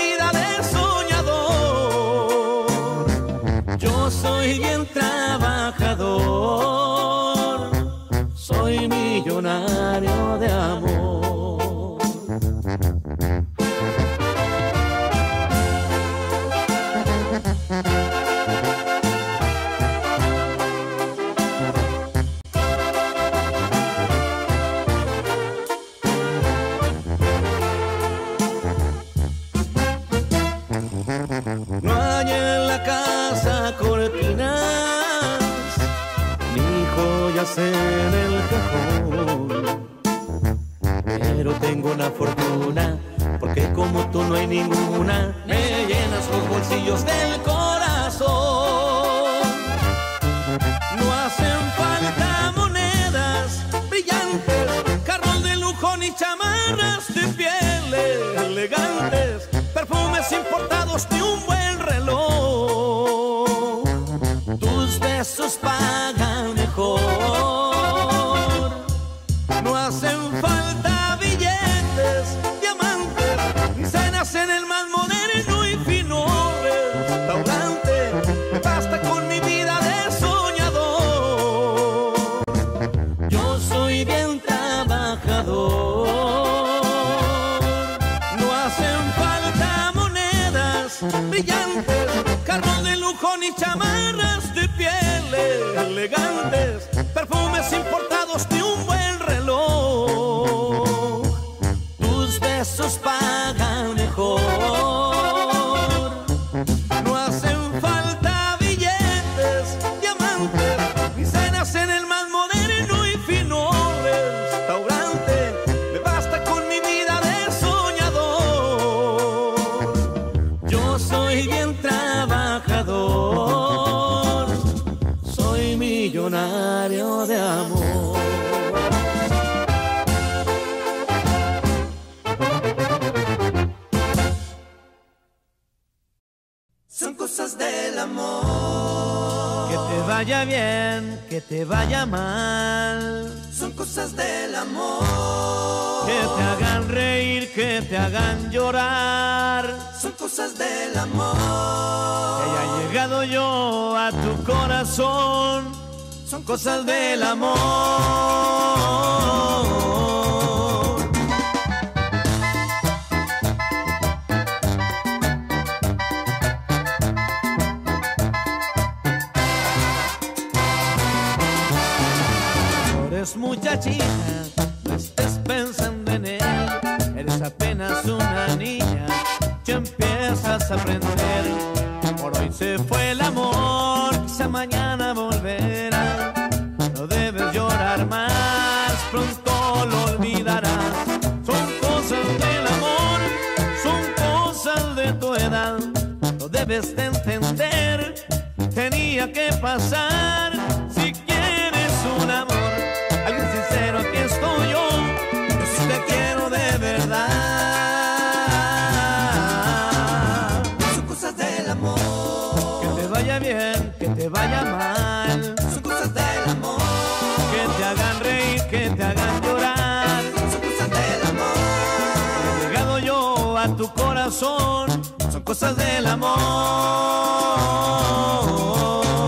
Soy bien trabajador, voy a hacer el cajón. Pero tengo una fortuna, porque como tú no hay ninguna. Me llenas los bolsillos del corazón. No hacen falta monedas brillantes, carros de lujo ni chamarras de pieles elegantes, perfumes importados ni un buen reloj. Tus besos pagan mejor. No hacen falta billetes, diamantes, ni cenas en el más moderno y fino restaurante. Me basta con mi vida de soñador. Yo soy bien trabajador. No hacen falta monedas brillantes, carros de lujo ni chamarras de pieles elegantes, perfumes importados ni un buen reloj. Tus besos pagan mejor. No hacen falta billetes, diamantes, ni cenas en el más moderno y fino restaurante. Me basta con mi vida de soñador. Yo soy bien trabajador, soy millonario de amor. Son cosas del amor. Que te vaya bien, que te vaya mal. Son cosas del amor. Que te hagan reír, que te hagan llorar. Son cosas del amor. Que haya llegado yo a tu corazón. Son cosas del amor. Eres muchachita, no estés pensando en él. Eres apenas una niña, ya empiezas a aprender. Por hoy se fue el amor, quizá mañana volverá. No debes llorar más, pronto lo olvidarás. Son cosas del amor, son cosas de tu edad. Lo debes de entender, tenía que pasar. Si quieres un amor, alguien sincero, aquí estoy yo. Yo sí te quiero de verdad. Son cosas del amor. Que te vaya bien, que te vaya mal. Son cosas del amor. Que te hagan reír, que te hagan llorar. Son cosas del amor. He llegado yo a tu corazón. Son cosas del amor.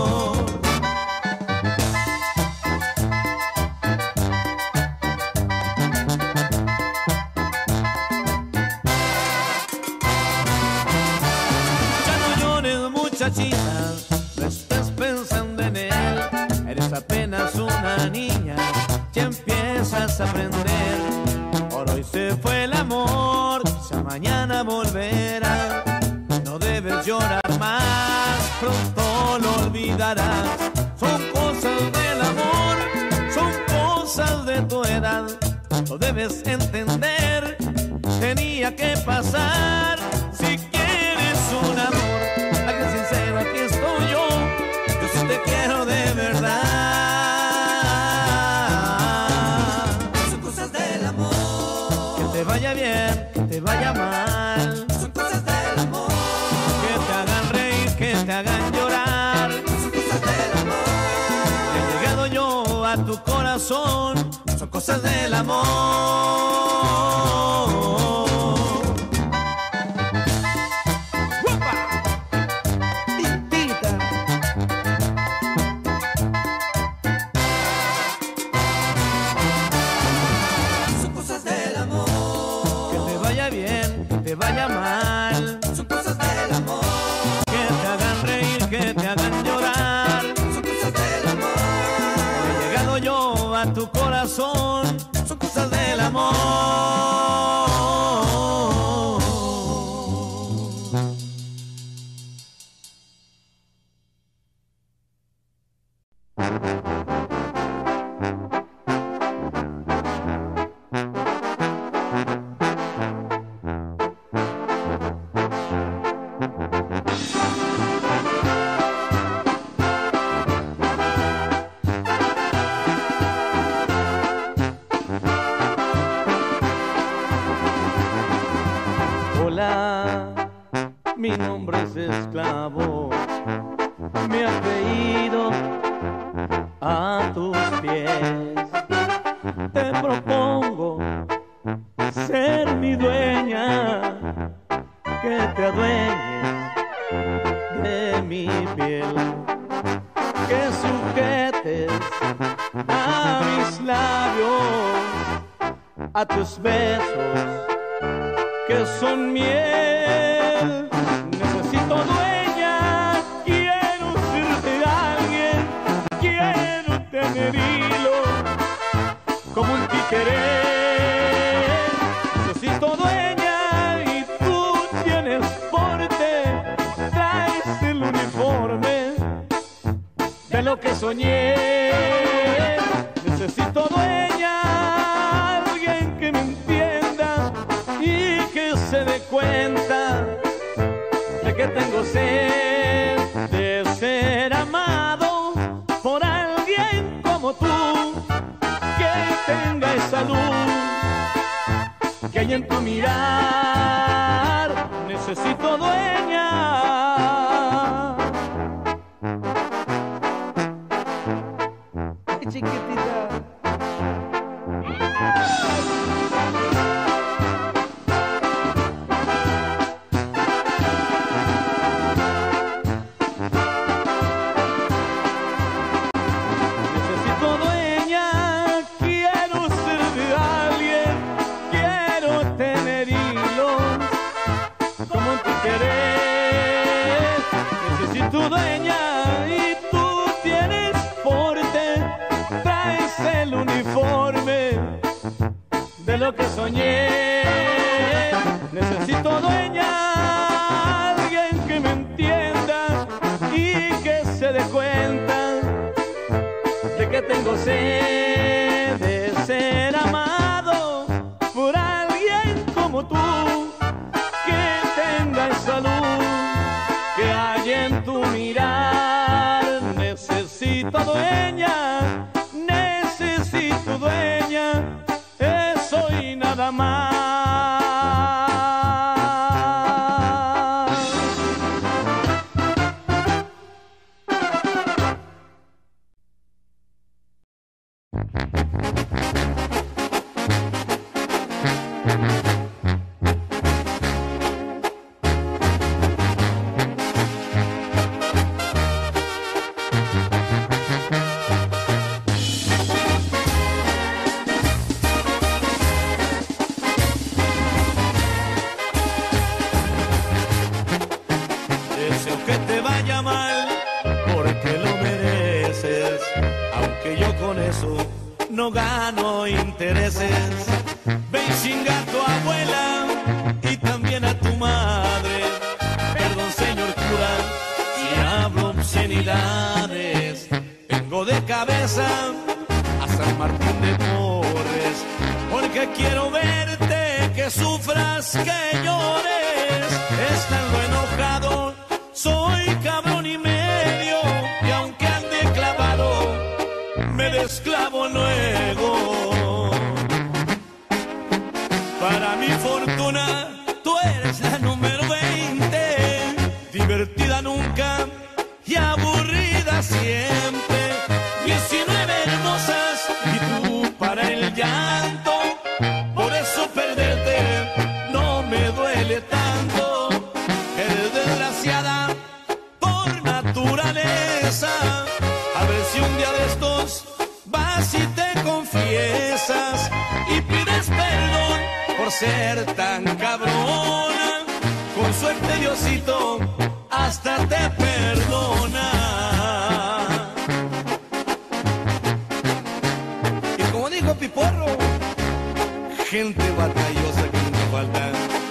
Muchachita, no estés pensando en él. Eres apenas una niña, ya empiezas a aprender. Por hoy se fue el amor, quizá mañana volverá. No debes llorar más, pronto lo olvidarás. Son cosas del amor, son cosas de tu edad. Lo debes entender, tenía que pasar. Si quieres un amor, alguien sincero, aquí estoy yo. Yo sí te quiero de verdad. Son cosas del amor. Que te vaya bien, que te vaya mal. Son cosas del amor. Que te hagan reír, que te hagan llorar. Son cosas del amor. He llegado yo a tu corazón. Son cosas del amor. Vaya mal. Son cosas del amor. Que te hagan reír, que te hagan llorar. Son cosas del amor. He llegado yo a tu corazón. Son cosas del amor. mi nombre es esclavo, me ha creído a tus pies. Te propongo ser mi dueña, que te adueñes de mi piel, que sujetes a mis labios, a tus besos que son miel. Necesito dueña, quiero ser de alguien, quiero tener hilo como un tiqueré. Necesito dueña y tú tienes porte, traes el uniforme de lo que soñé. Necesito dueña, alguien que me entienda y que se dé cuenta de que tengo sed de ser amado por alguien como tú, que tenga esa luz que hay en tu mirar. Necesito dueña. Ay, chiquitita. Necesito dueña, quiero ser de alguien, quiero tener hilos como en tu querer. Necesito dueña y tú tienes porte, traes el uniforme de lo que soñé. Necesito dueña, alguien que me entienda y que se dé cuenta de que tengo sed de ser amado por alguien como tú, que tenga esa luz que hay en tu mirar. Necesito dueña, necesito dueña, eso y nada más. Deseo que te vaya mal, porque lo mereces, aunque yo con eso no gano intereses. Ve y chinga a tu abuela y también a tu madre. Perdón, señor cura, si hablo obscenidades. Vengo de cabeza a San Martín de Porres, porque quiero verte, que sufras, que llores. Estando enojado, soy cabrón y medio, y aunque ande clavado, me desclavo luego. Para mi fortuna, tú eres la número 20, divertida nunca y aburrida siempre. 19 hermosas y tú para el llanto, por eso perderte no me duele tanto. Eres desgraciada por naturaleza, a ver si un día de estos vas y te confiesas y pides perdón por ser tan cabrona. Con suerte Diosito hasta te perdona. Y como dijo Piporro, gente batallosa que nunca falta.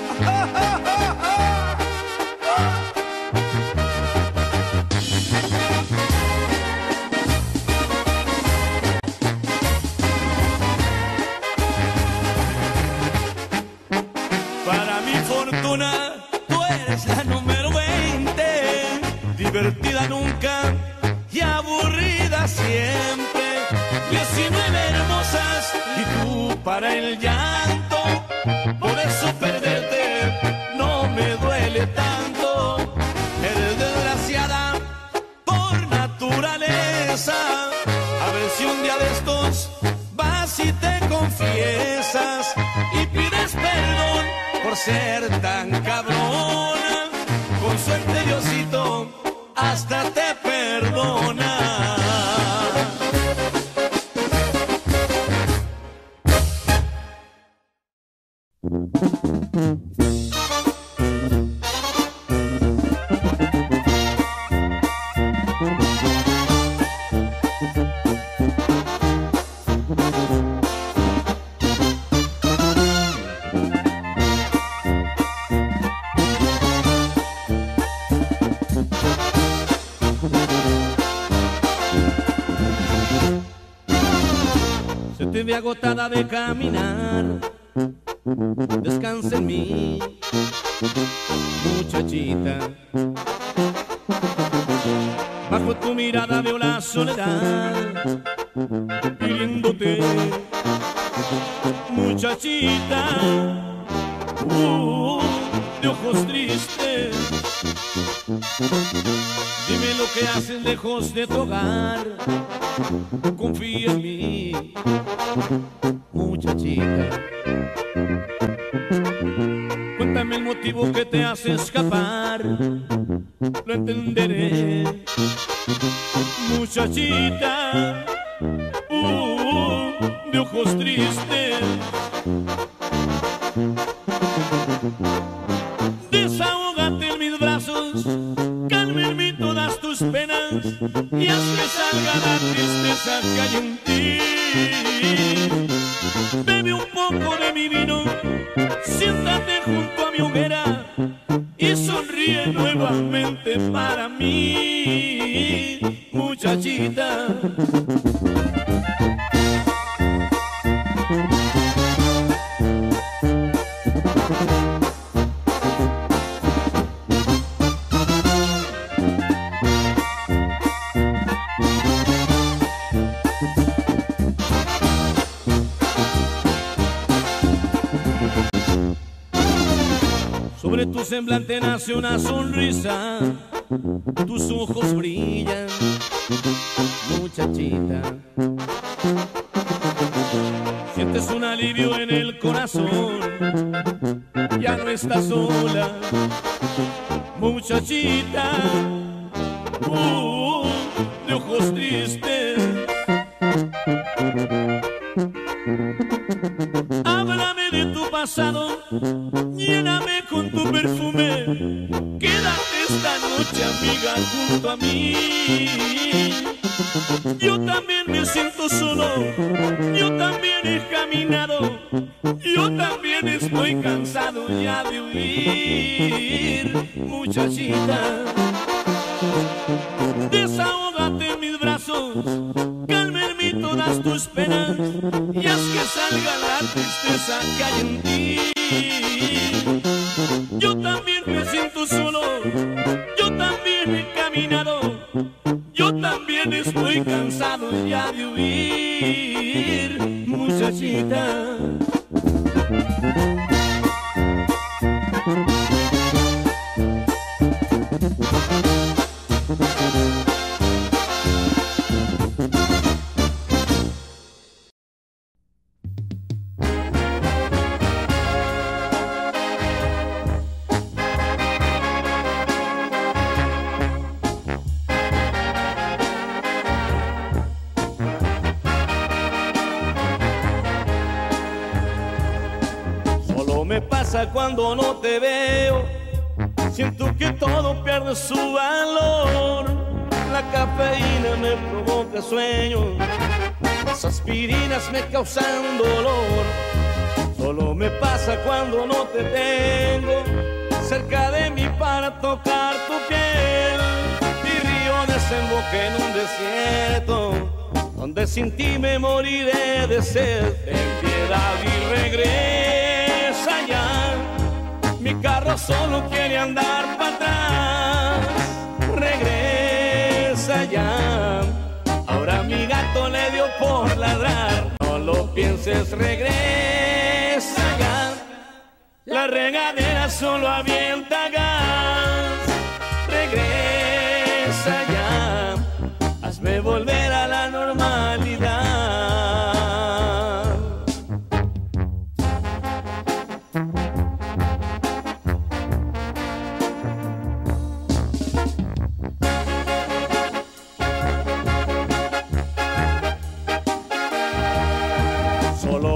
Para mi fortuna, tú eres la número 20, divertida nunca y aburrida siempre. 19 hermosas y tú para el llanto, por eso perderte no me duele tanto. te perdona. Se te ve agotada de caminar, descansa en mí, muchachita. Bajo tu mirada veo la soledad, pidiéndote, muchachita, de ojos tristes. Dime lo que haces lejos de tu hogar, confía en mí, muchachita. Cuéntame el motivo que te hace escapar, lo entenderé, muchachita, de ojos tristes. Desahógate en mis brazos, calma en mí todas tus penas y haz que salga la tristeza que hay en ti. Bebe un poco de mi vino, siéntate junto a mi hoguera y sonríe nuevamente para mí, muchachita. Sobre tu semblante nace una sonrisa, tus ojos brillan, muchachita. Sientes un alivio en el corazón, ya no estás sola, muchachita, de ojos tristes. Háblame de tu pasado, lléname con tu perfume, quédate esta noche, amiga, junto a mí. Yo también me siento solo, yo también he caminado, yo también estoy cansado ya de huir, muchachita. Desahógate en mis brazos, calma en mí todas tus penas y haz que salga la tristeza que hay en ti. Yo también me siento solo, yo también he caminado, yo también estoy cansado ya de huir, muchachita. Me pasa cuando no te veo, siento que todo pierde su valor. La cafeína me provoca sueños, las aspirinas me causan dolor. Solo me pasa cuando no te tengo cerca de mí para tocar tu piel. Mi río desemboca en un desierto, donde sin ti me moriré de sed. Ten piedad y regresa ya, mi carro solo quiere andar para atrás. Regresa ya, ahora mi gato le dio por ladrar. No lo pienses, regresa ya, la regadera solo avienta gas. Regresa ya, hazme volver a la normalidad.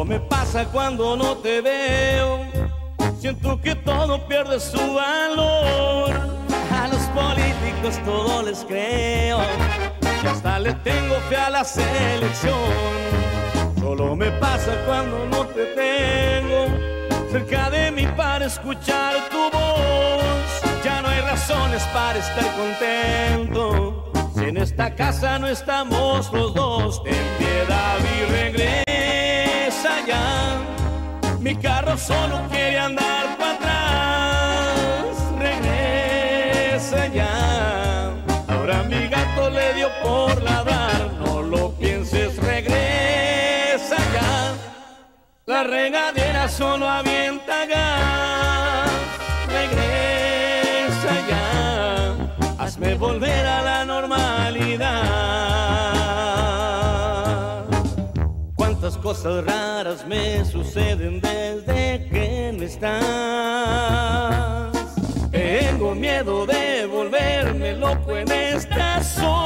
me pasa cuando no te veo. Siento que todo pierde su valor. A los políticos todo les creo y hasta le tengo fe a la selección. Solo me pasa cuando no te tengo cerca de mí para escuchar tu voz. Ya no hay razones para estar contento si en esta casa no estamos los dos. Ten piedad y regresa ya. Mi carro solo quiere andar para atrás. Regresa ya. Ahora mi gato le dio por ladrar. No lo pienses, regresa ya. La regadera solo avienta gas. Regresa ya. Hazme volver a la normalidad. Cuántas cosas raras me suceden desde que no estás. Tengo miedo de volverme loco en esta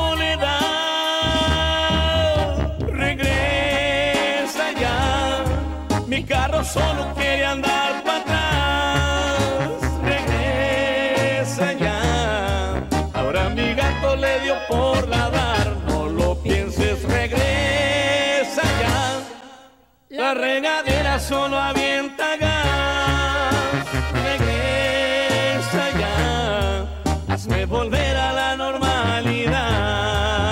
soledad. Regresa ya. Mi carro solo quiere andar para atrás. Regresa ya. Ahora mi gato le dio por ladrar. No lo pienses, regresa ya. La regadera solo avienta gas. Regresa ya. Hazme volver a la normalidad.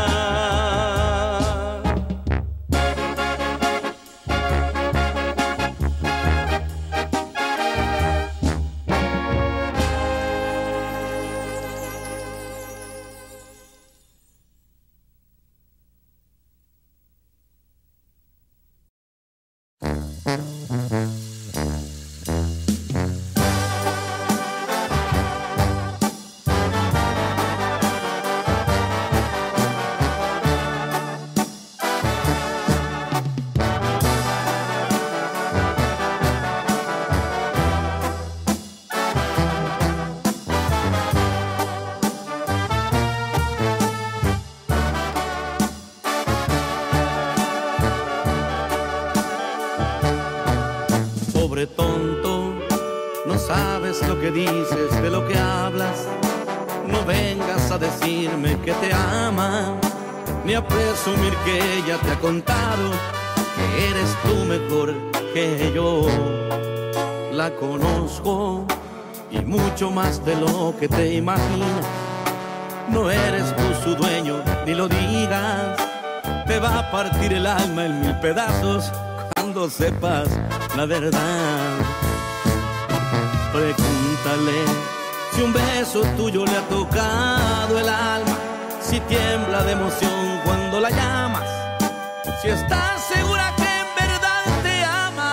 Pobre tonto, no sabes lo que dices, de lo que hablas. No vengas a decirme que te ama, ni a presumir que ella te ha contado que eres tú mejor que yo. La conozco y mucho más de lo que te imaginas. No eres tú su dueño, ni lo digas. Te va a partir el alma en mil pedazos cuando sepas la verdad. Pregúntale si un beso tuyo le ha tocado el alma, si tiembla de emoción cuando la llamas, si estás segura que en verdad te ama.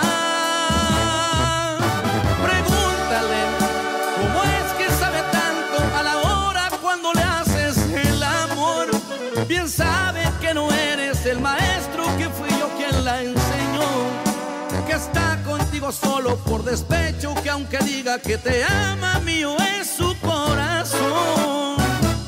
Pregúntale cómo es que sabe tanto a la hora cuando le haces el amor. Bien sabe que no eres el maestro, que fui yo quien la enseñó, que está contigo solo por despecho, que aunque diga que te ama, mío es su corazón.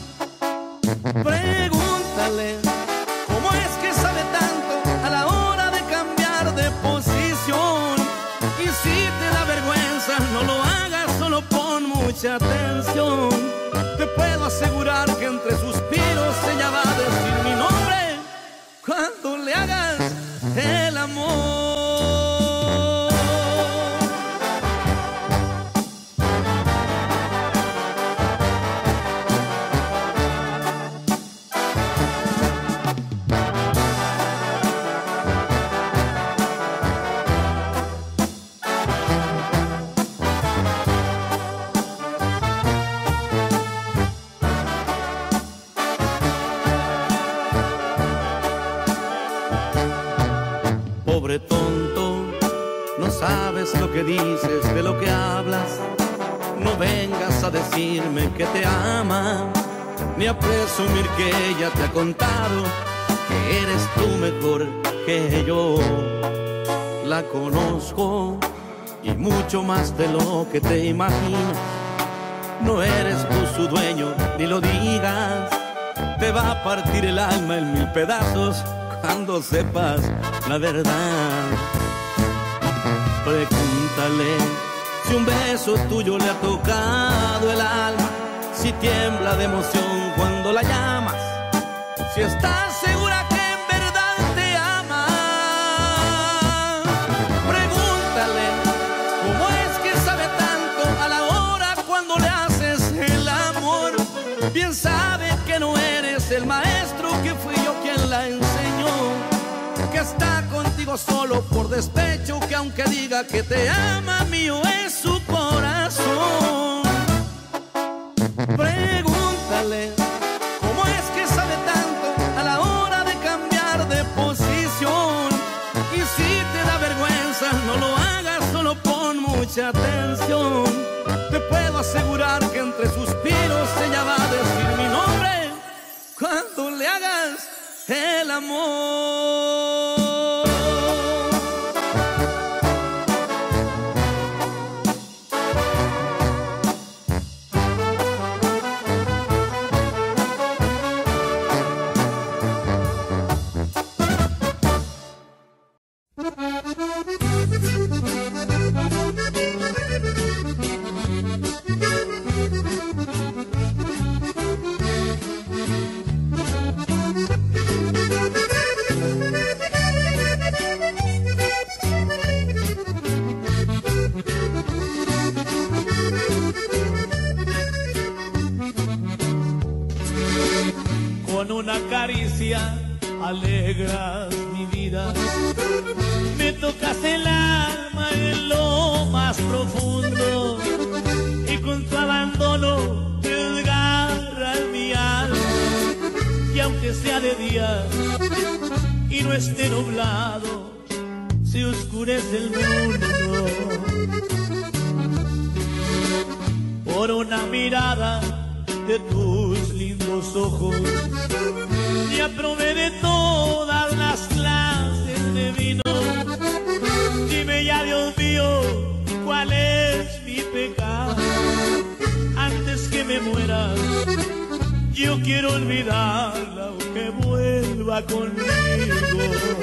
Pregúntale cómo es que sabe tanto a la hora de cambiar de posición. Y si te da vergüenza, no lo hagas, solo pon mucha atención. Te puedo asegurar que entre suspiros ella va a decir mi nombre cuando le hagas el amor. Pobre tonto, no sabes lo que dices, de lo que hablas. No vengas a decirme que te ama, ni a presumir que ella te ha contado que eres tú mejor que yo. La conozco y mucho más de lo que te imaginas. No eres tú su dueño, ni lo digas. Te va a partir el alma en mil pedazos cuando sepas la verdad. Pregúntale si un beso tuyo le ha tocado el alma, si tiembla de emoción cuando la llamas, si estás segura que en verdad te ama. Pregúntale cómo es que sabe tanto a la hora cuando le haces el amor. Bien sabe que no eres el maestro, que fui yo quien la enseñó, que está contigo solo por despecho, que aunque diga que te ama, mío es su corazón. Pregúntale cómo es que sabe tanto a la hora de cambiar de posición. Y si te da vergüenza, no lo hagas, solo pon mucha atención. Te puedo asegurar que entre suspiros ella va a decir mi nombre cuando le hagas el amor. Con una caricia alegras mi vida, me tocas el alma en lo más profundo, y con tu abandono desgarras mi alma. Y aunque sea de día y no esté nublado, se oscurece el mundo. Por una mirada de tus lindos ojos, ya probé de todas las clases de vino. Dime ya, Dios mío, cuál es mi pecado. Antes que me muera, yo quiero olvidarla, aunque vuelva conmigo.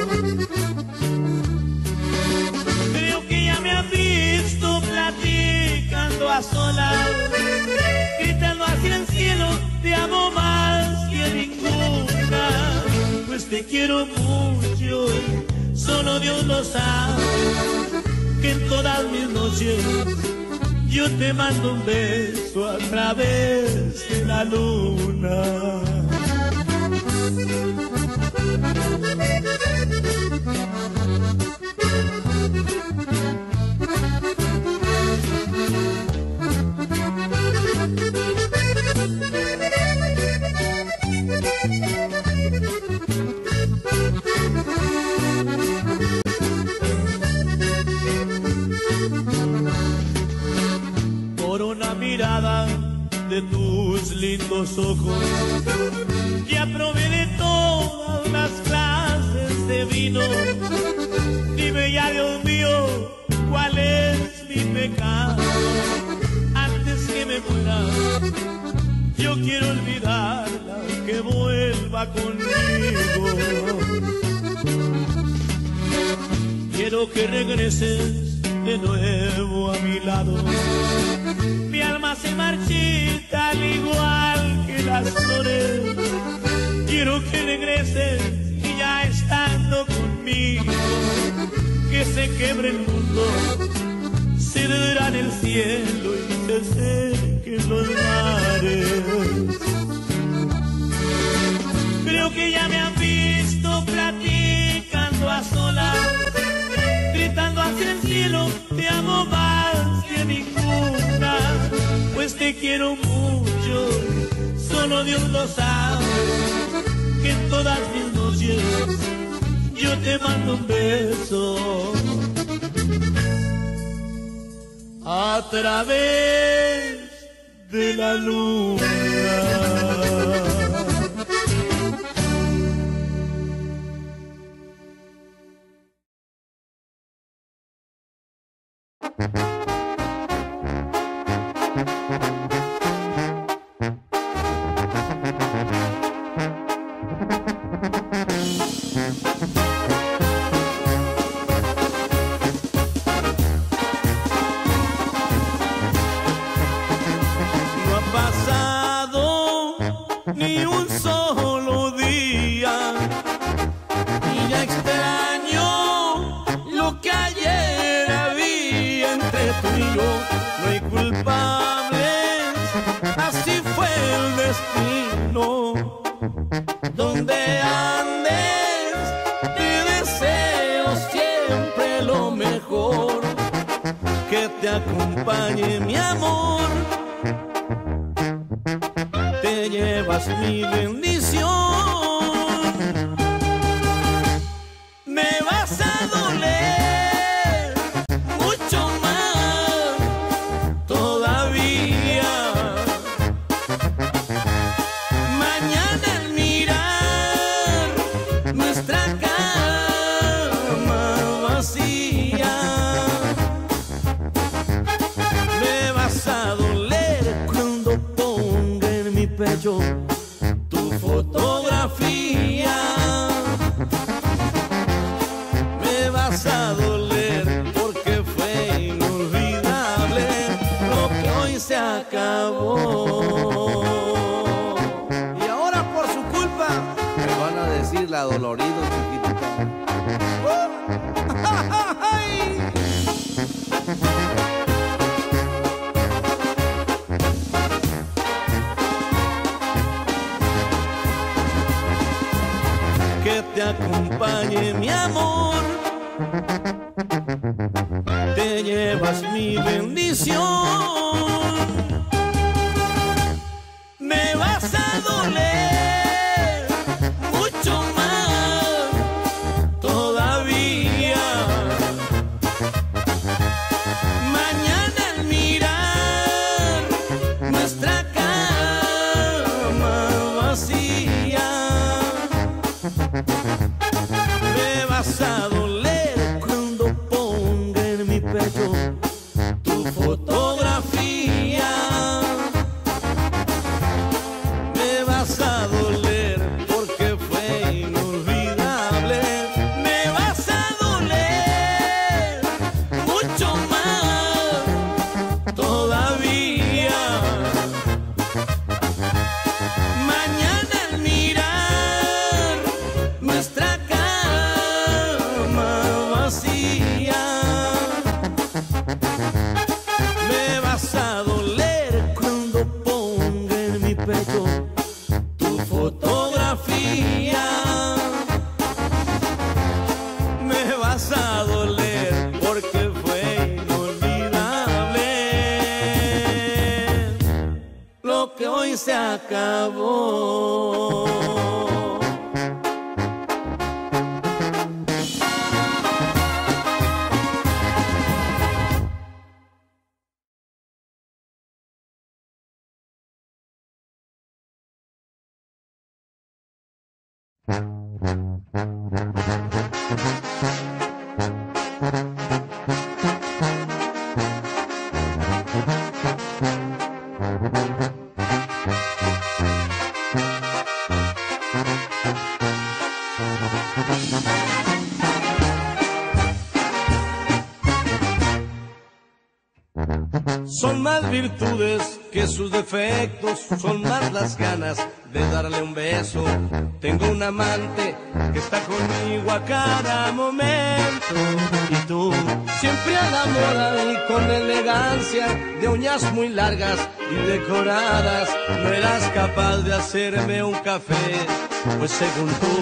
Creo que ya me has visto platicando a solas, gritando hacia el cielo, te amo más que ninguna. Pues te quiero mucho, solo Dios lo sabe, que en todas mis noches yo te mando un beso a través de la luna. Por una mirada de tus lindos ojos, ya probé de todas las clases de vino. Dime ya, Dios mío, cuál es mi pecado. Antes que me muera, yo quiero olvidarla, que vuelva conmigo. Quiero que regreses de nuevo a mi lado. Mi alma se marchita al igual que las flores. Quiero que regreses y ya estando conmigo, que se quebre el mundo, se derrame el cielo y se sequen los mares. Creo que ya me han visto platicando a solas, gritando hacia el cielo, te amo más que ninguna. Pues te quiero mucho, solo Dios lo sabe, que en todas mis noches yo te mando un beso a través de la luna. acompañe mi amor. Te llevas mi bendición. Me vas a doler mucho más todavía. Mañana al mirar nuestra cama vacía, me vas a doler cuando ponga en mi pecho tu fotografía. Me vas a doler porque fue inolvidable lo que hoy se acabó. Y ahora por su culpa Me van a decir la dolorido, chiquitita. Que te acompañe mi amor. Te llevas mi bendición. Me vas a doler mucho más todavía. Mañana al mirar nuestra cama vacía, me vas a doler cuando ponga en mi pecho tu fotografía. Me vas a doler porque fue inolvidable. Me vas a doler mucho más todavía. Mañana al mirar nuestra cama vacía, me vas a doler cuando ponga en mi pecho tu fotografía. Me vas a doler porque fue inolvidable lo que hoy se acabó. Son más virtudes que sus defectos, son más las ganas de darle un beso. Tengo un amante que está conmigo a cada momento. Y tú, siempre a la moda y con elegancia, de uñas muy largas y decoradas, no eras capaz de hacerme un café, pues según tú,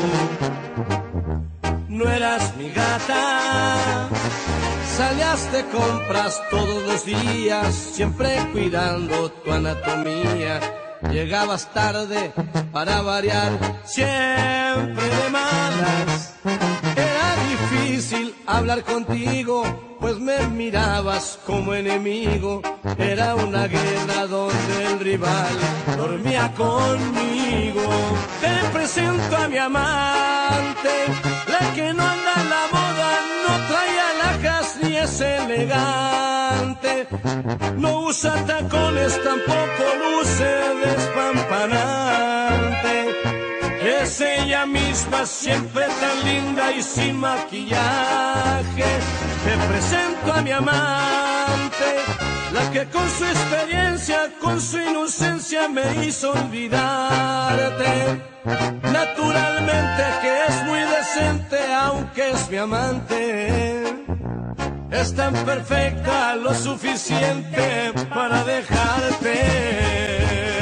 no eras mi gata. Salías de compras todos los días, siempre cuidando tu anatomía. Llegabas tarde para variar, siempre de malas. Era difícil hablar contigo, pues me mirabas como enemigo. Era una guerra donde el rival dormía conmigo. Te presento a mi amante, la que no anda en la moda, no trae alhajas ni es elegante. No usa tacones, tampoco luce despampanante. Es ella misma, siempre tan linda y sin maquillaje. Te presento a mi amante, la que con su experiencia, con su inocencia me hizo olvidarte. Naturalmente que es muy decente, aunque es mi amante. Es tan perfecta, lo suficiente para dejarte.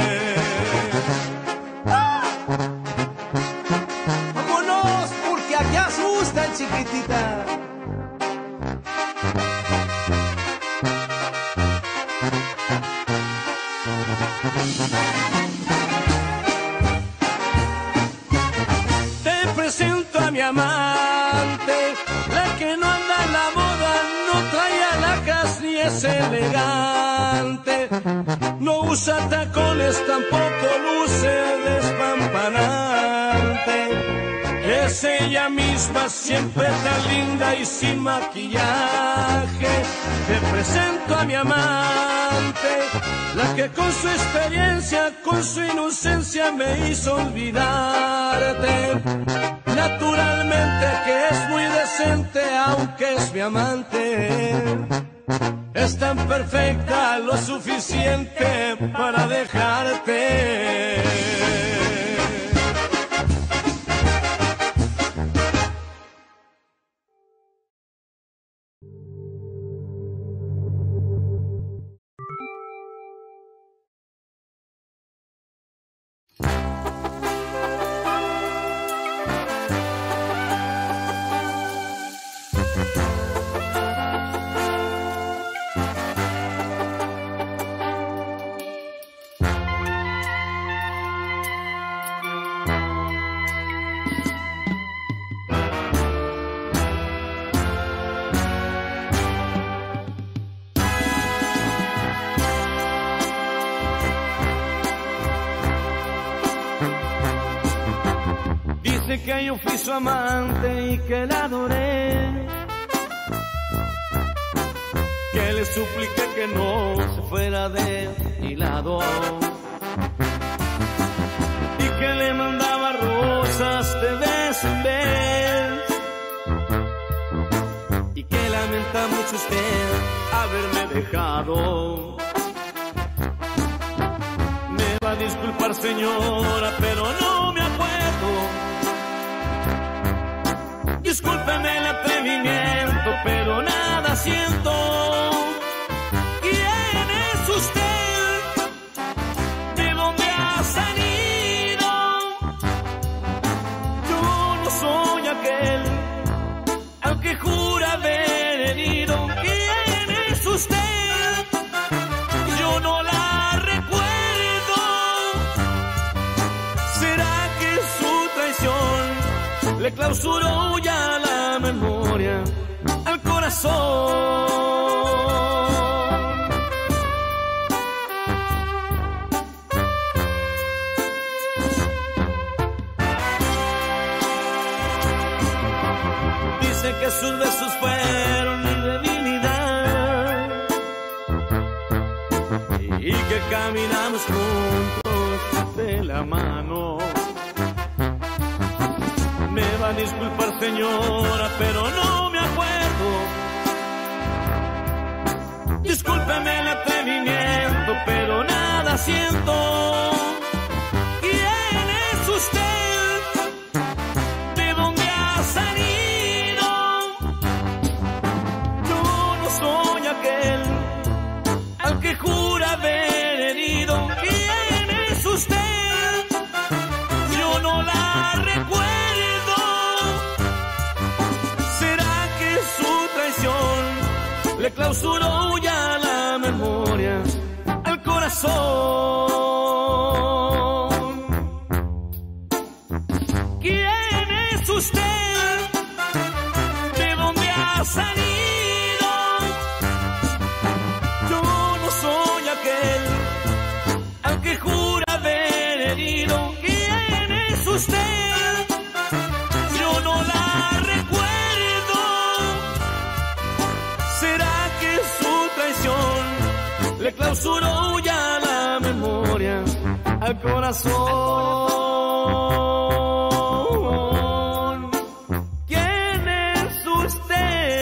¡Vámonos! Porque aquí asustan, chiquitita. La que no anda en la moda, no trae alhajas ni es elegante. No usa tacones, tampoco luce despampanante. Es ella misma, siempre tan linda y sin maquillaje. Te presento a mi amante, la que con su experiencia, con su inocencia me hizo olvidarte. Naturalmente que es muy decente, aunque es mi amante. Es tan perfecta, lo suficiente para dejarte. Que yo fui su amante y que la adoré, que le supliqué que no se fuera de mi lado y que le mandaba rosas de vez en vez, y que lamenta mucho usted haberme dejado. Me va a disculpar, señora, pero no me acuerdo. Discúlpeme el atrevimiento, pero nada siento. ¿Quién es usted? ¿De dónde ha salido? Yo no soy aquel al que jura haber herido. ¿Quién es usted? Yo no la recuerdo. ¿Será que su traición le clausuró ya la memoria al corazón? Dice que sus besos fueron mi debilidad y que caminamos juntos de la mano. Me va a disculpar, señora, pero no me acuerdo. Discúlpeme el atrevimiento, pero nada siento. ¿Quién es usted? ¿De dónde ha salido? Yo no soy aquel al que jura haber herido. ¿Quién es usted? Yo no la recuerdo. Le clausuró ya la memoria al corazón. ¿Quién es usted? ¿De dónde ha salido? Yo no soy aquel al que jura haber herido. ¿Quién es usted? Yo no la recuerdo. ¿Será que su traición le clausuró ya la memoria al corazón? ¿Quién es usted?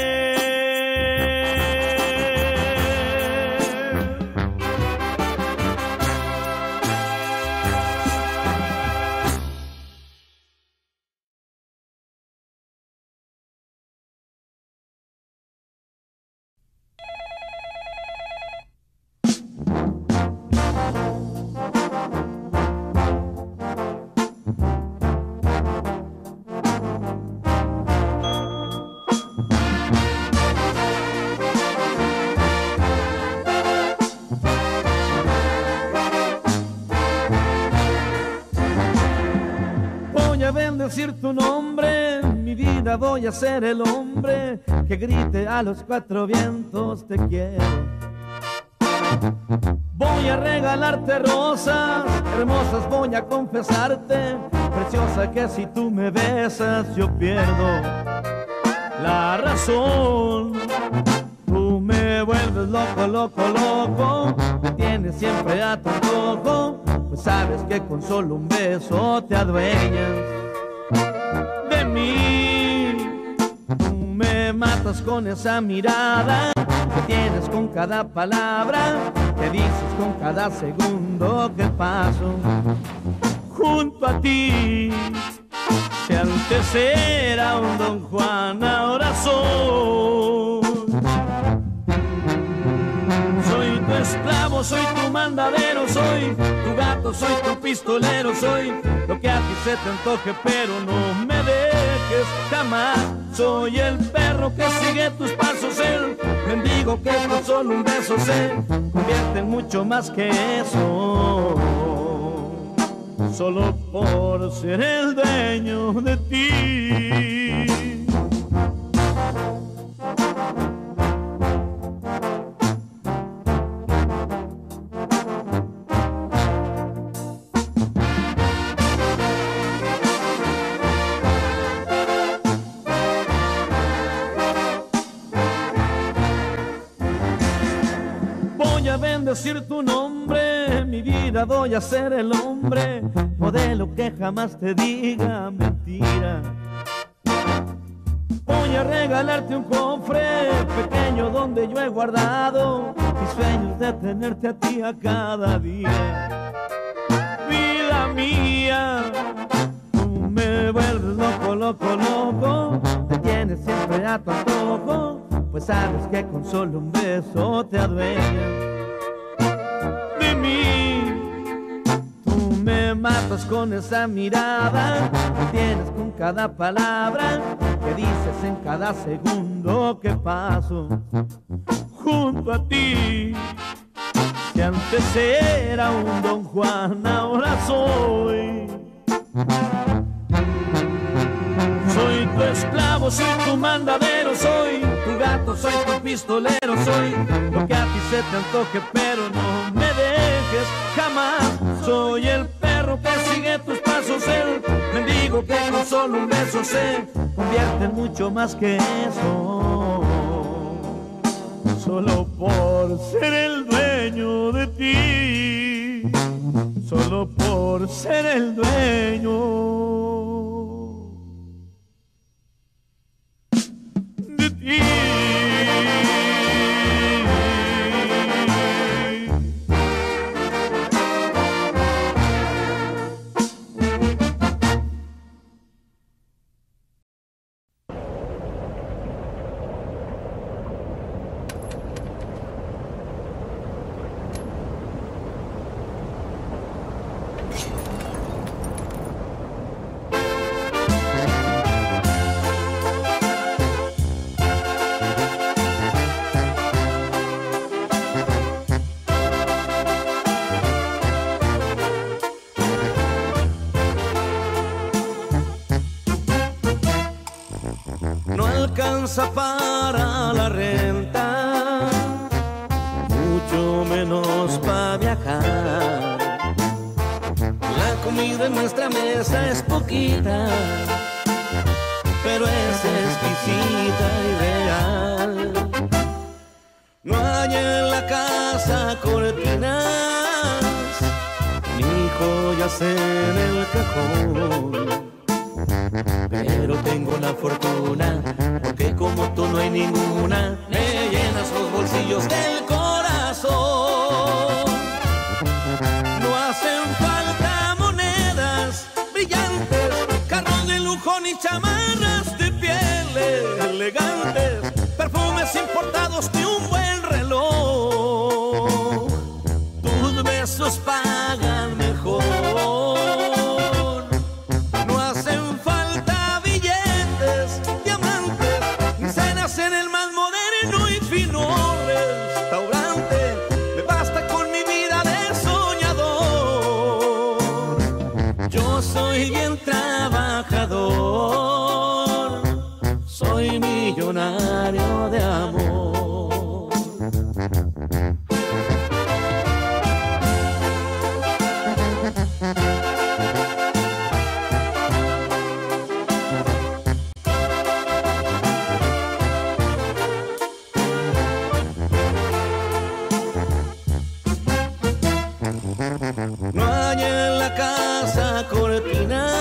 vida voy a ser el hombre que grite a los cuatro vientos te quiero. Voy a regalarte rosas hermosas, voy a confesarte, preciosa, que si tú me besas yo pierdo la razón. Tú me vuelves loco, loco, loco, me tienes siempre a tu antojo, pues sabes que con solo un beso te adueñas de mí. Tú me matas con esa mirada que tienes con cada palabra, que dices con cada segundo que paso junto a ti. Si antes era un Don Juan, ahora soy tu esclavo, soy tu mandadero, soy tu gato, soy tu pistolero, soy lo que a ti se te antoje, pero no me dejes jamás. Soy el perro que sigue tus pasos, el mendigo que con solo un beso se convierte en mucho más que eso, solo por ser el dueño de ti. Decir tu nombre, mi vida voy a ser el hombre, modelo que jamás te diga mentira. Voy a regalarte un cofre pequeño donde yo he guardado mis sueños de tenerte a ti a cada día. Vida mía, tú me vuelves loco, loco, loco, me tienes siempre a tu antojo, pues sabes que con solo un beso te adueñas de mí. Tú me matas con esa mirada que tienes con cada palabra, que dices en cada segundo que paso junto a ti. Si antes era un Don Juan, ahora soy tu esclavo, soy tu mandadero, soy tu gato, soy tu pistolero, soy lo que a ti se te antoje, pero no me dejes jamás. Soy el perro que sigue tus pasos, el mendigo que con solo un beso se convierte en mucho más que eso, solo por ser el dueño de ti, solo por ser el dueño de ti. Para la renta, mucho menos para viajar. La comida en nuestra mesa es poquita, pero es exquisita y real. No hay en la casa cortinas ni joyas en el cajón, pero tengo la fortuna, porque como tú no hay ninguna, me llenas los bolsillos del corazón. No hacen falta monedas brillantes, carros de lujo ni chamarras de pieles elegantes, perfumes importados ni un buen reloj. Tus besos pagan mejor. Soy bien trabajador, soy millonario de amor. No hay en la casa cortinas,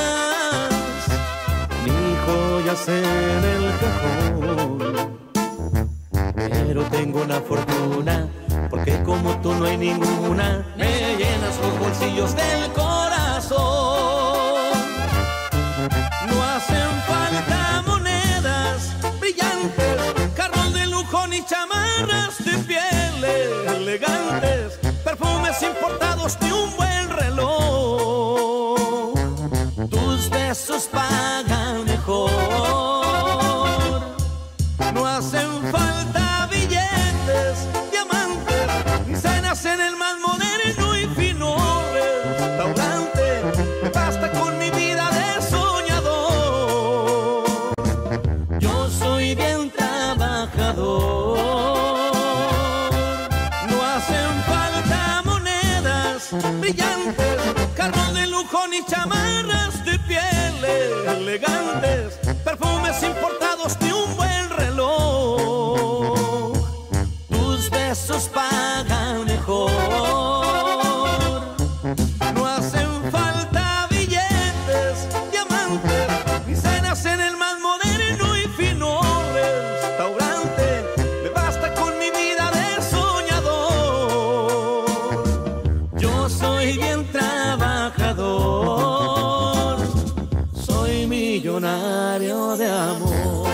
ni joyas en el cajón, pero tengo una fortuna, porque como tú no hay ninguna. Me llenas los bolsillos del corazón. No hacen falta monedas brillantes, carros de lujo ni chamarras de pieles elegantes, perfumes importados ni un buen reloj. Tus besos pagan mejor. No hacen falta billetes, diamantes, ni cenas en el más moderno y fino restaurante. Basta con mi vida de soñador. Yo soy bien trabajador. No hacen falta monedas brillantes, carros de lujo ni chamarras de pieles elegantes, perfumes importados ni un buen reloj. Tus besos pagan mejor. No hacen falta billetes, diamantes, ni cenas en el más moderno y fino restaurante. Me basta con mi vida de soñador. Yo soy bien trabajador, soy millonario de amor.